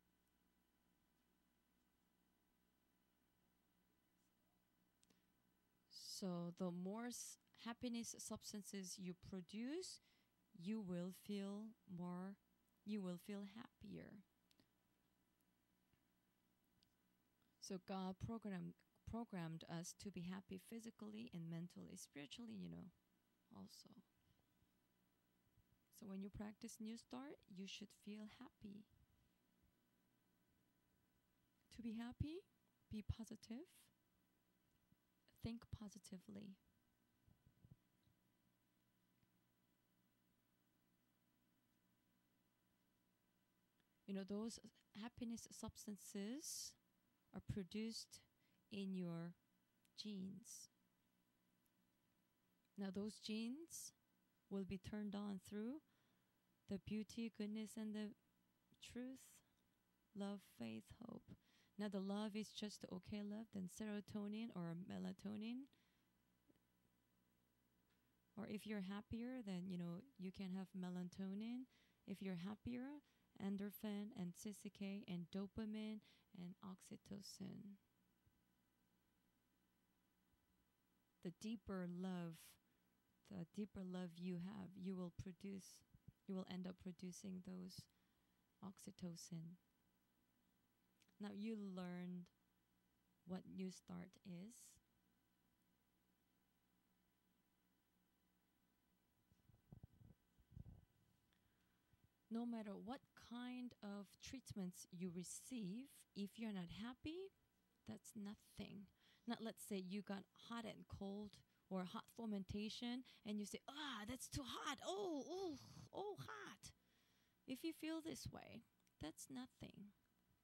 So the more s- happiness substances you produce, you will feel more, you will feel happier. So God programmed programmed us to be happy physically and mentally, spiritually, you know, also. So when you practice New Start, you should feel happy. To be happy, be positive, think positively. You know, those happiness substances are produced in your genes. Now those genes will be turned on through the beauty, goodness, and the truth, love, faith, hope. Now the love is just okay love, then serotonin or melatonin. Or if you're happier, then, you know, you can have melatonin. If you're happier, endorphin and C C K and dopamine and oxytocin. The deeper love, the deeper love you have, you will produce, you will end up producing those oxytocin. Now you learned what New Start is. No matter what kind of treatments you receive, if you're not happy, that's nothing. Not, let's say you got hot and cold or hot fermentation and you say, ah, that's too hot. Oh, oh, oh, hot. If you feel this way, that's nothing.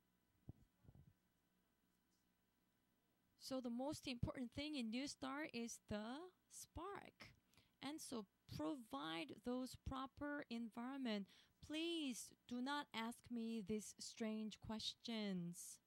So the most important thing in New Start is the spark. And so provide those proper environment. Please do not ask me these strange questions.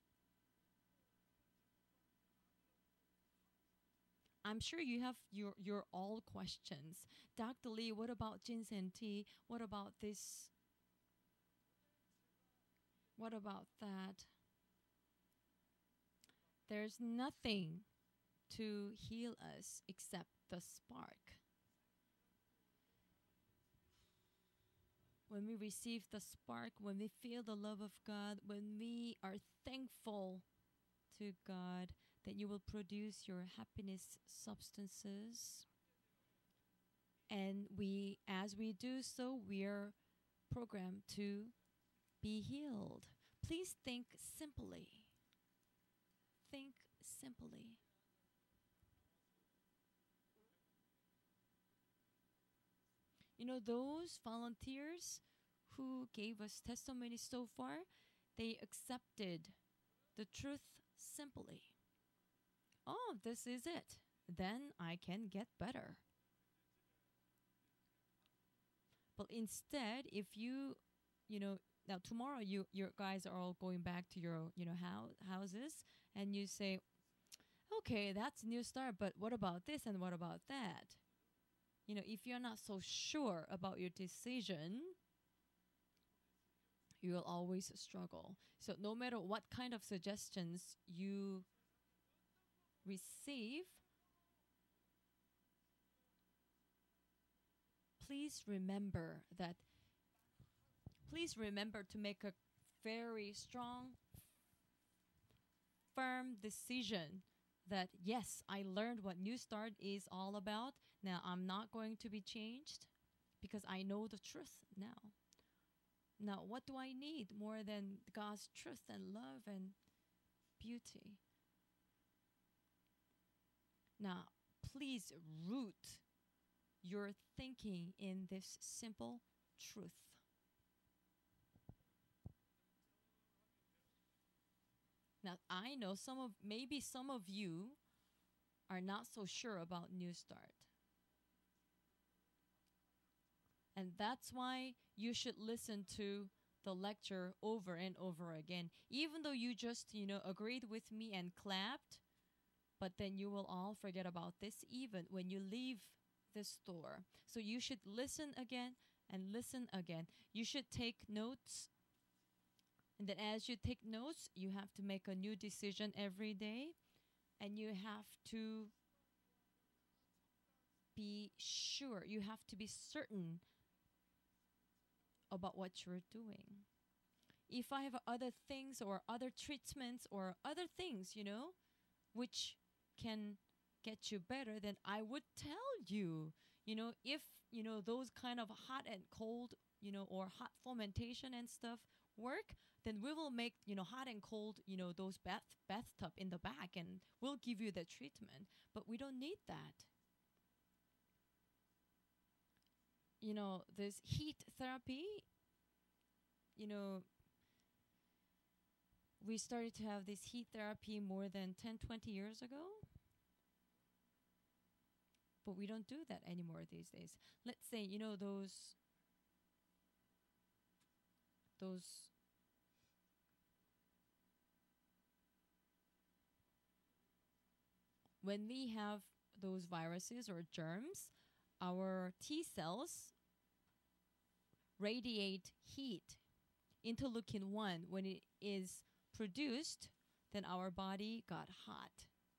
I'm sure you have your, your all questions. Doctor Lee, what about ginseng tea? What about this? What about that? there's nothing to heal us except the spark. When we receive the spark, when we feel the love of God, when we are thankful to God, that you will produce your happiness substances. And we, as we do so, we are programmed to be healed. Please think simply. Think simply. You know, those volunteers who gave us testimonies so far, they accepted the truth simply. Oh, this is it. Then I can get better. But instead, if you, you know, now tomorrow you your guys are all going back to your, you know, house, houses, and you say, okay, that's New Start, but what about this and what about that? You know, if you're not so sure about your decision, you will always struggle. So no matter what kind of suggestions you receive, please remember that, please remember to make a very strong, firm decision that, yes, I learned what New Start is all about. Now I'm not going to be changed because I know the truth now. Now, what do I need more than God's truth and love and beauty? Now, please root your thinking in this simple truth. Now, I know some of, maybe some of you are not so sure about New Start. And that's why you should listen to the lecture over and over again. Even though you just, you know, agreed with me and clapped, but then you will all forget about this even when you leave the store. So you should listen again and listen again. You should take notes. And then as you take notes, you have to make a new decision every day. And you have to be sure, you have to be certain about what you're doing. If I have other things or other treatments or other things, you know, which can get you better, then I would tell you, you know, if, you know, those kind of hot and cold, you know, or hot fermentation and stuff work, then we will make, you know, hot and cold, you know, those bath bathtub in the back, and we'll give you the treatment. But we don't need that. You know, this heat therapy, you know, we started to have this heat therapy more than ten, twenty years ago. But we don't do that anymore these days. Let's say, you know, those, those, when we have those viruses or germs, our T cells radiate heat. Interleukin one, when it is produced, then our body got hot.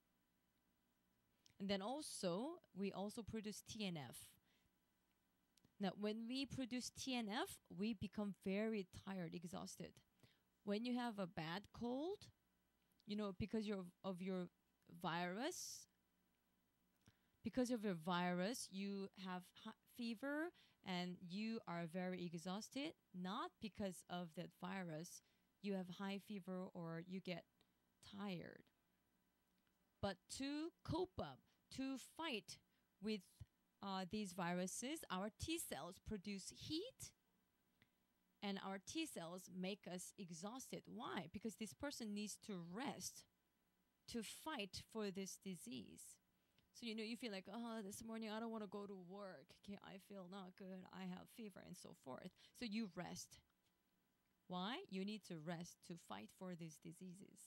And then also, we also produce T N F. Now, when we produce T N F, we become very tired, exhausted. When you have a bad cold, you know, because you're of your virus, because of your virus, you have hot fever and you are very exhausted, not because of that virus, you have high fever or you get tired. But to cope up, to fight with uh, these viruses, our T cells produce heat and our T cells make us exhausted. Why? Because this person needs to rest to fight for this disease. So, you know, you feel like, oh, this morning I don't want to go to work. Okay, I feel not good. I have fever and so forth. So you rest. Why? You need to rest to fight for these diseases.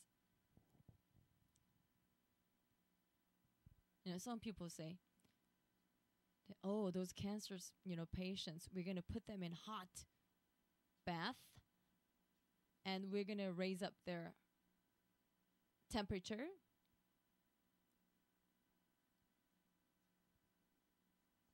You know, some people say, oh, those cancers, you know, patients, we're going to put them in hot bath and we're going to raise up their temperature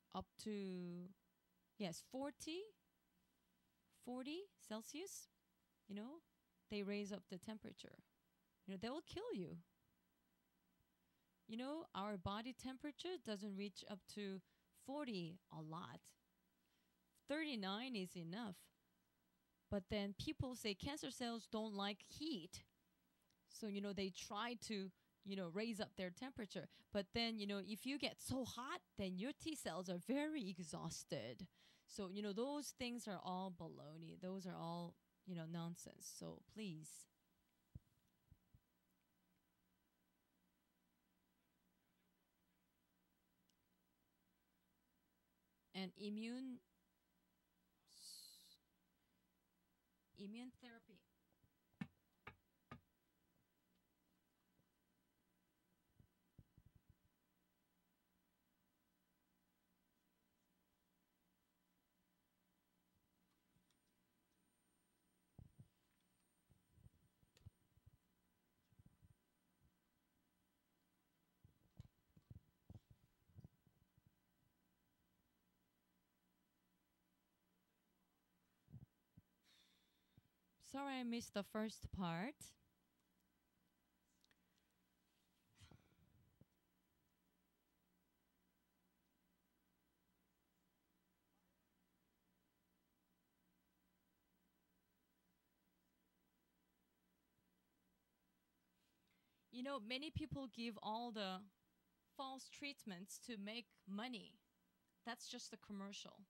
up to, yes, forty, forty Celsius, you know, they raise up the temperature. You know, they will kill you. You know, our body temperature doesn't reach up to forty a lot. thirty-nine is enough. But then people say cancer cells don't like heat. So, you know, they try to, you know, raise up their temperature. But then, you know, if you get so hot, then your T cells are very exhausted. So, you know, those things are all baloney. Those are all, you know, nonsense. So please. And immune immune therapy. Sorry I missed the first part. You know, many people give all the false treatments to make money. That's just a commercial.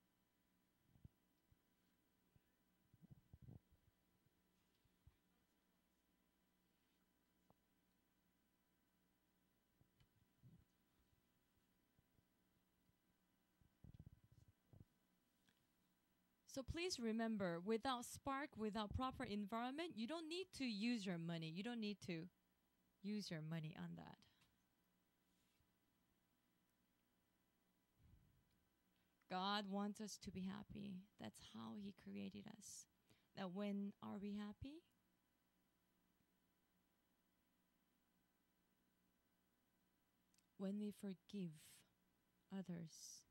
So please remember, without spark, without proper environment, you don't need to use your money. You don't need to use your money on that. God wants us to be happy. That's how He created us. Now, when are we happy? When we forgive others.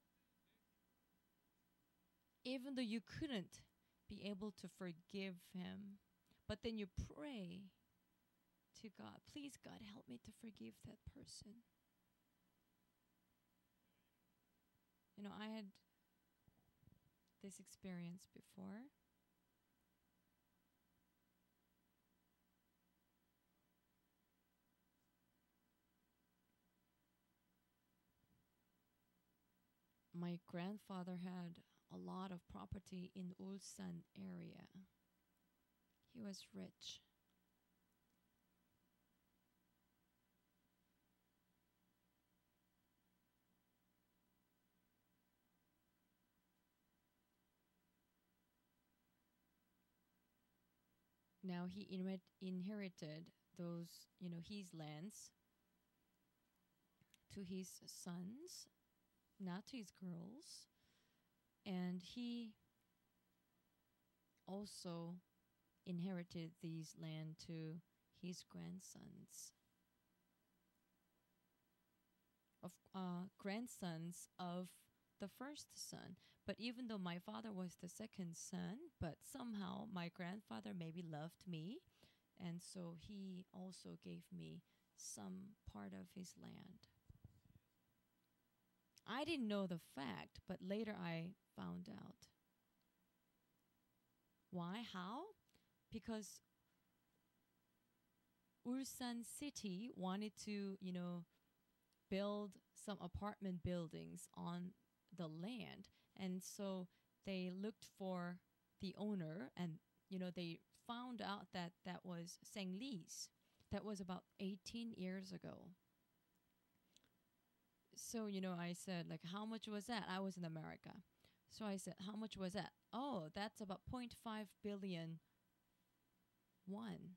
Even though you couldn't be able to forgive him, but then you pray to God, please, God, help me to forgive that person. You know, I had this experience before. My grandfather had a lot of property in Ulsan area. He was rich. Now he inher- inherited those, you know, his lands to his sons, not to his girls. And he also inherited these land to his grandsons. Of uh, grandsons of the first son. But even though my father was the second son, but somehow my grandfather maybe loved me, and so he also gave me some part of his land. I didn't know the fact, but later I found out. Why? How? Because Ulsan city wanted to, you know, build some apartment buildings on the land. And so they looked for the owner, and, you know, they found out that that was Senglis. That was about eighteen years ago. So, you know, I said, like, how much was that? I was in America. So I said, how much was that? Oh, that's about zero point five billion won.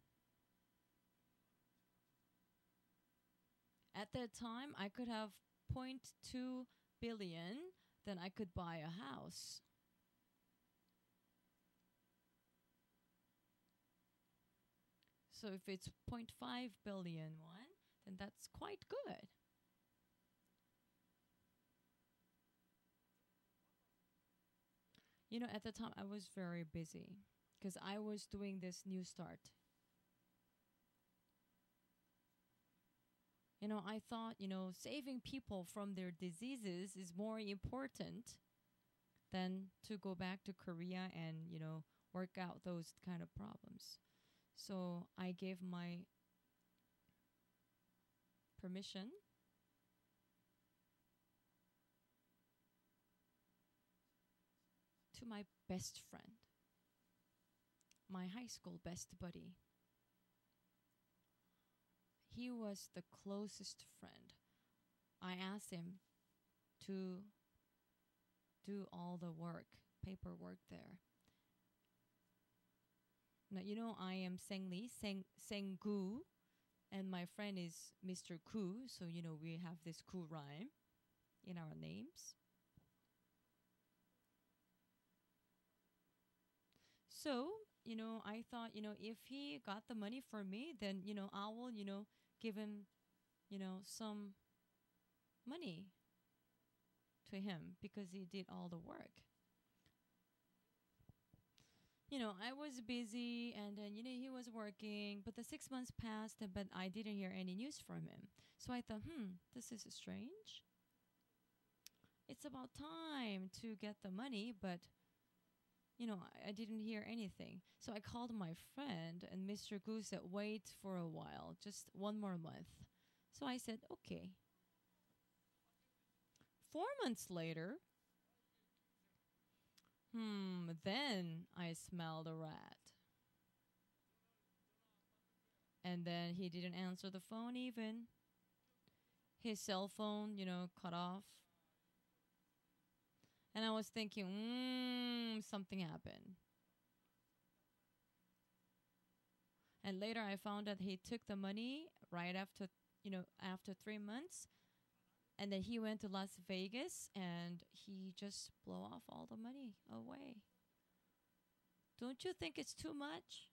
At that time, I could have zero point two billion, then I could buy a house. So if it's zero point five billion won, then that's quite good. You know, at the time I was very busy because I was doing this new start. You know, I thought, you know, saving people from their diseases is more important than to go back to Korea and, you know, work out those kind of problems. So I gave my permission to my best friend, my high school best buddy. He was the closest friend. I asked him to do all the work, paperwork there. Now, you know, I am Seng Lee, Seng, Seng Gu, and my friend is Mister Ku, so, you know, we have this Ku rhyme in our names. So, you know, I thought, you know, if he got the money for me, then, you know, I will, you know, give him, you know, some money to him because he did all the work. You know, I was busy and then, you know, he was working, but the six months passed, and, but I didn't hear any news from him. So I thought, hmm, this is strange. It's about time to get the money, but, you know, I, I didn't hear anything. So I called my friend, and Mister Gu said, wait for a while, just one more month. So I said, okay. Four months later, hmm, then I smelled a rat. And then he didn't answer the phone even. His cell phone, you know, cut off. And I was thinking, mm, something happened. And later I found that he took the money right after, you know, after three months. And then he went to Las Vegas and he just blew off all the money away. Don't you think it's too much?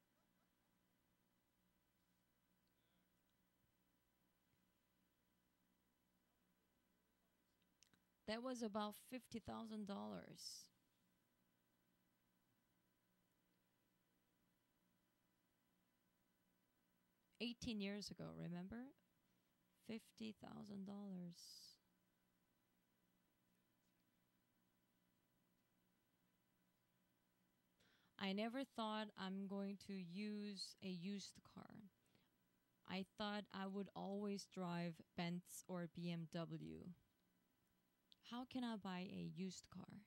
That was about fifty thousand dollars. eighteen years ago, remember? fifty thousand dollars. I never thought I'm going to use a used car. I thought I would always drive Benz or B M W. How can I buy a used car?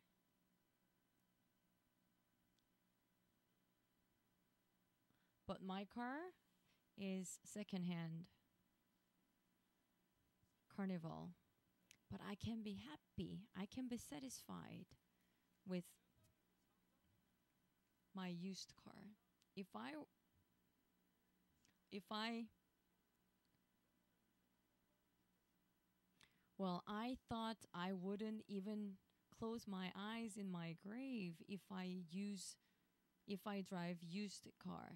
But my car is secondhand Carnival. But I can be happy. I can be satisfied with my used car. If I if I Well, I thought I wouldn't even close my eyes in my grave if I use if I drive used car.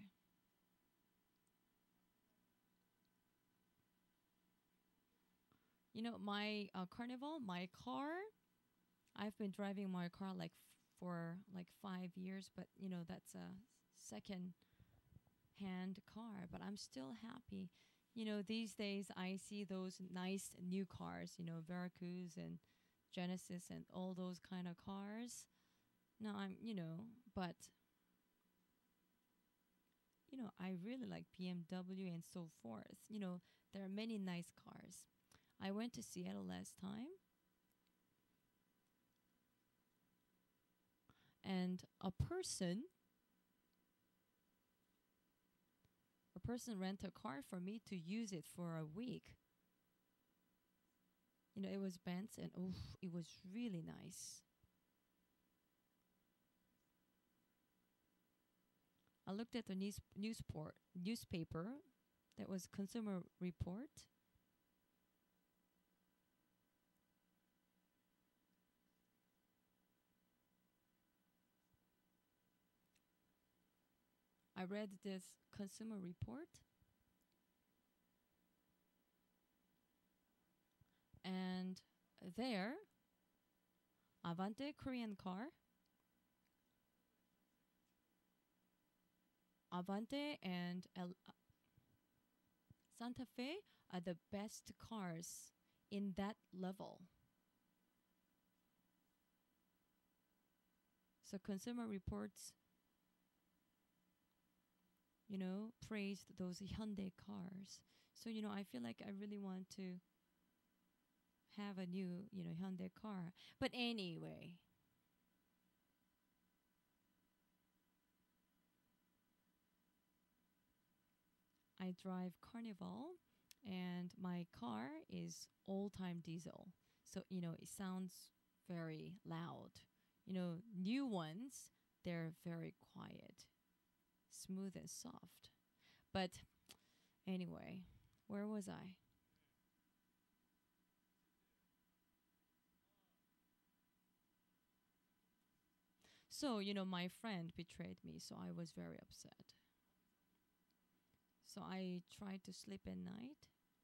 You know, my uh, Carnival, my car, I've been driving my car like f- for like five years, but you know, that's a second hand car, but I'm still happy. You know, these days I see those nice new cars, you know, Veracruz and Genesis and all those kind of cars. No, I'm, you know, but you know, I really like B M W and so forth. You know, there are many nice cars. I went to Seattle last time, and a person a person rented a car for me to use it for a week. You know, it was Benz, and oof, it was really nice. I looked at the news newsport, newspaper that was Consumer Report. I read this Consumer Report, and there, Avante Korean car Avante and El- uh, Santa Fe are the best cars in that level. So Consumer Reports, you know, praised those Hyundai cars. So, you know, I feel like I really want to have a new, you know, Hyundai car. But anyway, I drive Carnival and my car is old-time diesel. So, you know, it sounds very loud. You know, new ones, they're very quiet, smooth and soft. But anyway, where was I? So, you know, my friend betrayed me, so I was very upset. So I tried to sleep at night.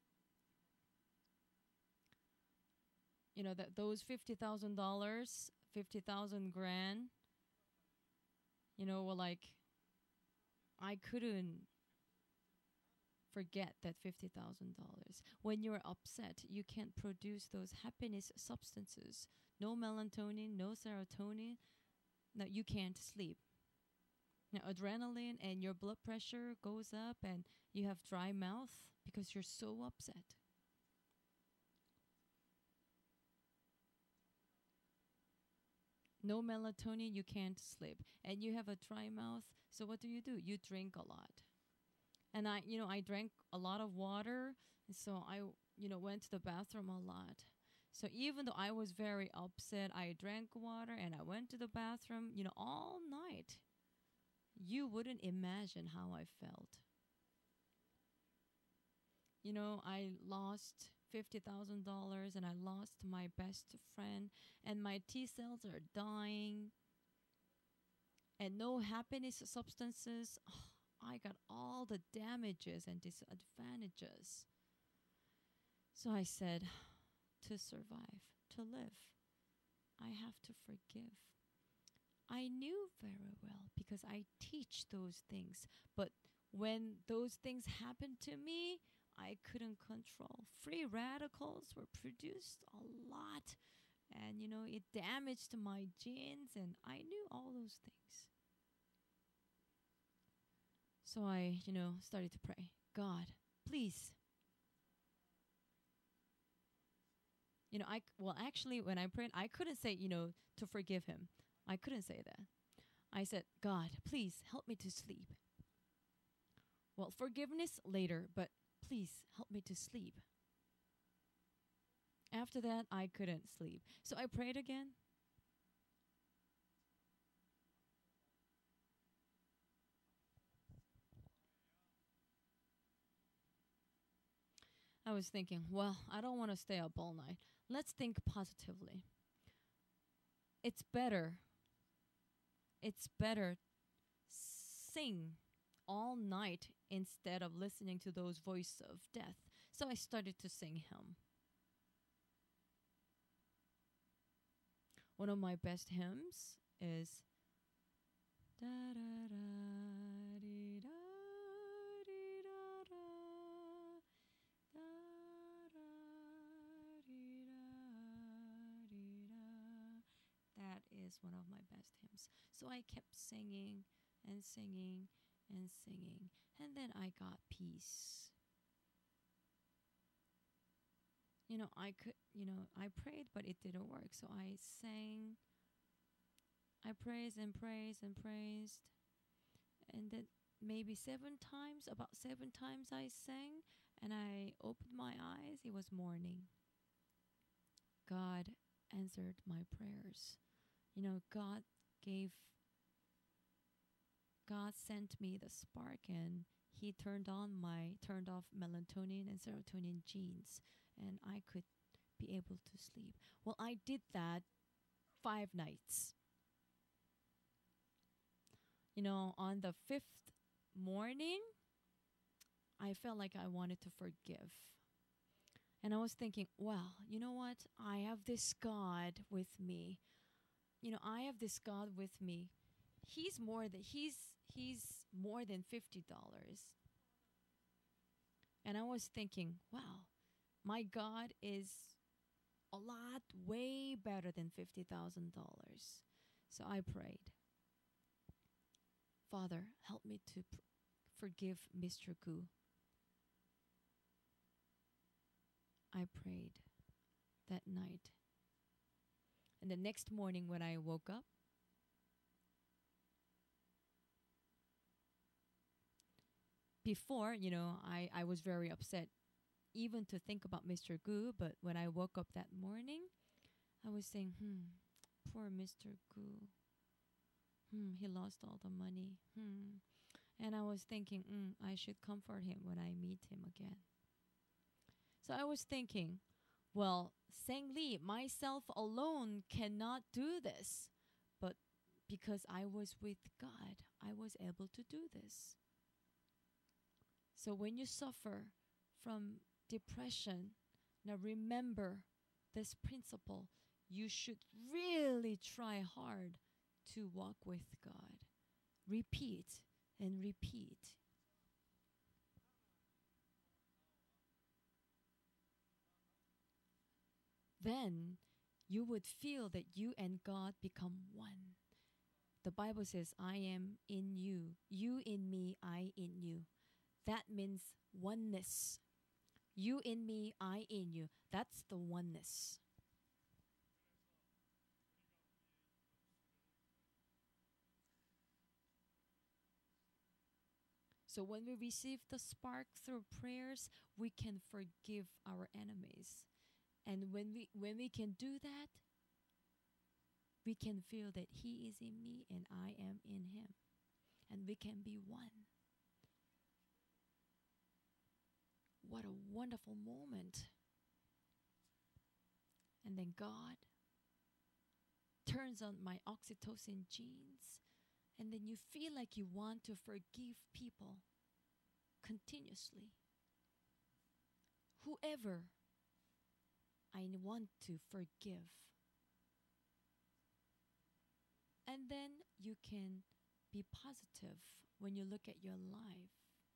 You know, that those fifty thousand dollars, fifty thousand grand, you know, were like, I couldn't forget that fifty thousand dollars. When you're upset, you can't produce those happiness substances. No melatonin, no serotonin. No, you can't sleep. Now, adrenaline and your blood pressure goes up and you have dry mouth because you're so upset. No melatonin, you can't sleep. And you have a dry mouth, so what do you do? You drink a lot. And I, you know, I drank a lot of water, and so I, you know, went to the bathroom a lot. So even though I was very upset, I drank water and I went to the bathroom, you know, all night. You wouldn't imagine how I felt. You know, I lost fifty thousand dollars and I lost my best friend and my T cells are dying and no happiness substances. Oh, I got all the damages and disadvantages. So I said, to survive, to live, I have to forgive. I knew very well because I teach those things. But when those things happened to me, I couldn't control. Free radicals were produced a lot. And, you know, it damaged my genes. And I knew all those things. So I, you know, started to pray. God, please. You know, I, well, actually, when I prayed, I couldn't say, you know, to forgive him. I couldn't say that. I said, God, please help me to sleep. Well, forgiveness later, but please help me to sleep. After that, I couldn't sleep. So I prayed again. I was thinking, well, I don't want to stay up all night. Let's think positively. It's better. It's better sing all night instead of listening to those voices of death. So I started to sing hymn. One of my best hymns is da da da dee da dee da da da da dee da dee da. That is one of my best hymns. So I kept singing and singing and singing, and then I got peace. You know, I could, you know, I prayed, but it didn't work. So I sang, I praised and praised and praised. And then maybe seven times, about seven times I sang, and I opened my eyes. It was morning. God answered my prayers. You know, God gave, God sent me the spark, and he turned on my, turned off melatonin and serotonin genes, and I could be able to sleep. Well, I did that five nights. You know, on the fifth morning, I felt like I wanted to forgive. And I was thinking, well, you know what? I have this God with me. You know, I have this God with me. he's more than he's he's more than fifty dollars. And I was thinking, wow, my God is a lot way better than fifty thousand dollars. So I prayed, Father, help me to pr- forgive Mister Gu. I prayed that night. And the next morning when I woke up, before, you know, I, I was very upset even to think about Mister Gu, but when I woke up that morning, I was saying, hmm, poor Mister Gu. Hmm, he lost all the money. Hmm. And I was thinking, mm, I should comfort him when I meet him again. So I was thinking, well, Sang Li, myself alone cannot do this. But because I was with God, I was able to do this. So when you suffer from depression, now remember this principle. You should really try hard to walk with God. Repeat and repeat. Then you would feel that you and God become one. The Bible says, I am in you, you in me, I in you. That means oneness. You in me, I in you. That's the oneness. So when we receive the spark through prayers, we can forgive our enemies. And when we when we can do that, we can feel that he is in me and I am in him. And we can be one. What a wonderful moment. And then God turns on my oxytocin genes. And then you feel like you want to forgive people continuously. Whoever I want to forgive. And then you can be positive when you look at your life.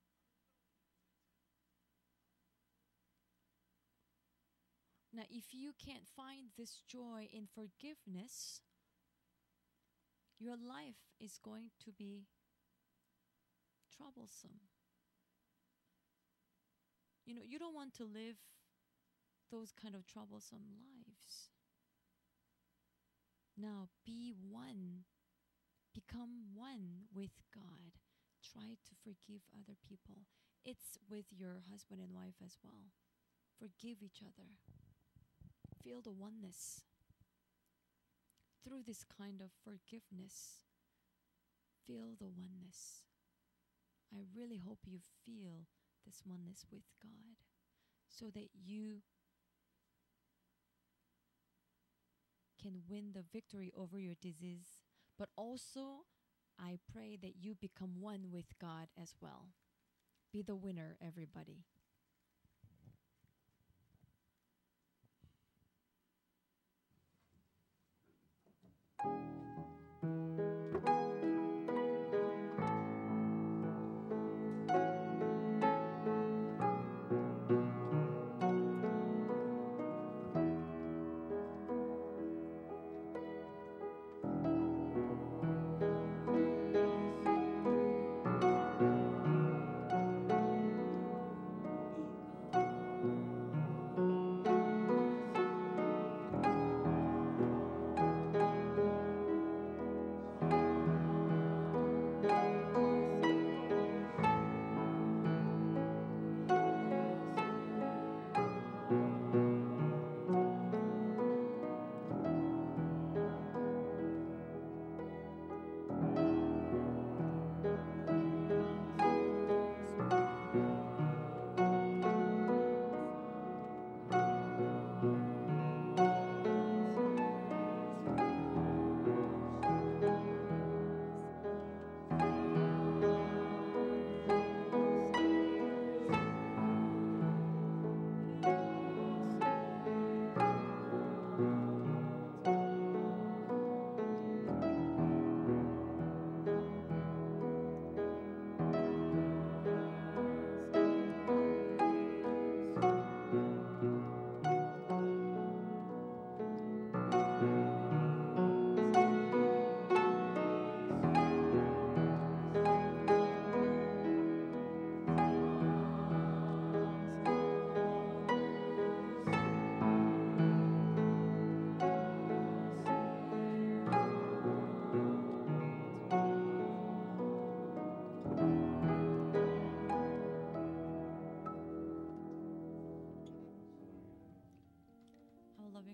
Now, if you can't find this joy in forgiveness, your life is going to be troublesome. You know, you don't want to live those kind of troublesome lives. Now, be one. Become one with God. Try to forgive other people. It's with your husband and wife as well. Forgive each other. Feel the oneness. Through this kind of forgiveness, feel the oneness. I really hope you feel this oneness with God so that you can win the victory over your disease. But also, I pray that you become one with God as well. Be the winner, everybody.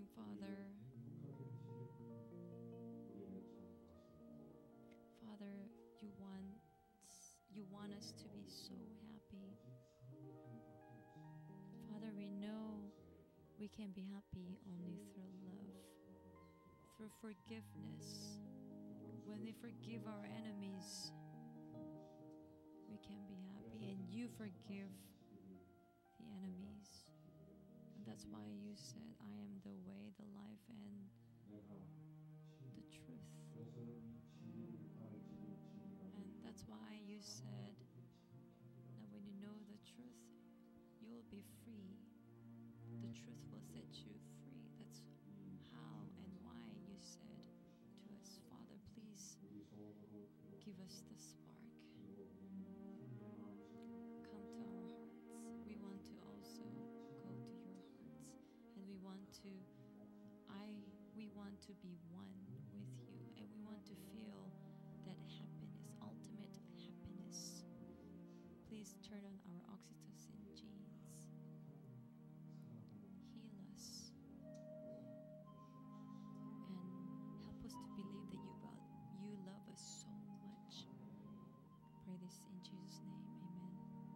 Father, Father, you want you want us to be so happy. Father, we know we can be happy only through love, through forgiveness. When we forgive our enemies, we can be happy, and you forgive the enemies. And that's why you said, I am the way, the life, and the truth. And that's why you said that when you know the truth, you will be free. The truth will set you free. That's how and why you said to us, Father, please give us the spark. Come to our hearts. We want to also go to your hearts. And we want to, I, we want to be one with you. And we want to feel that happiness, ultimate happiness. Please turn on our oxytocin genes. Heal us. And help us to believe that you, love, you love us so much. Pray this in Jesus' name. Amen.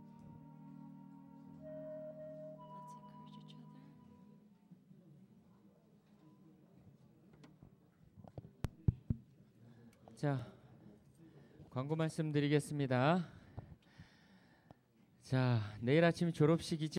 Let's encourage each other. 자, 광고 말씀드리겠습니다. 자, 내일 아침 졸업식이죠.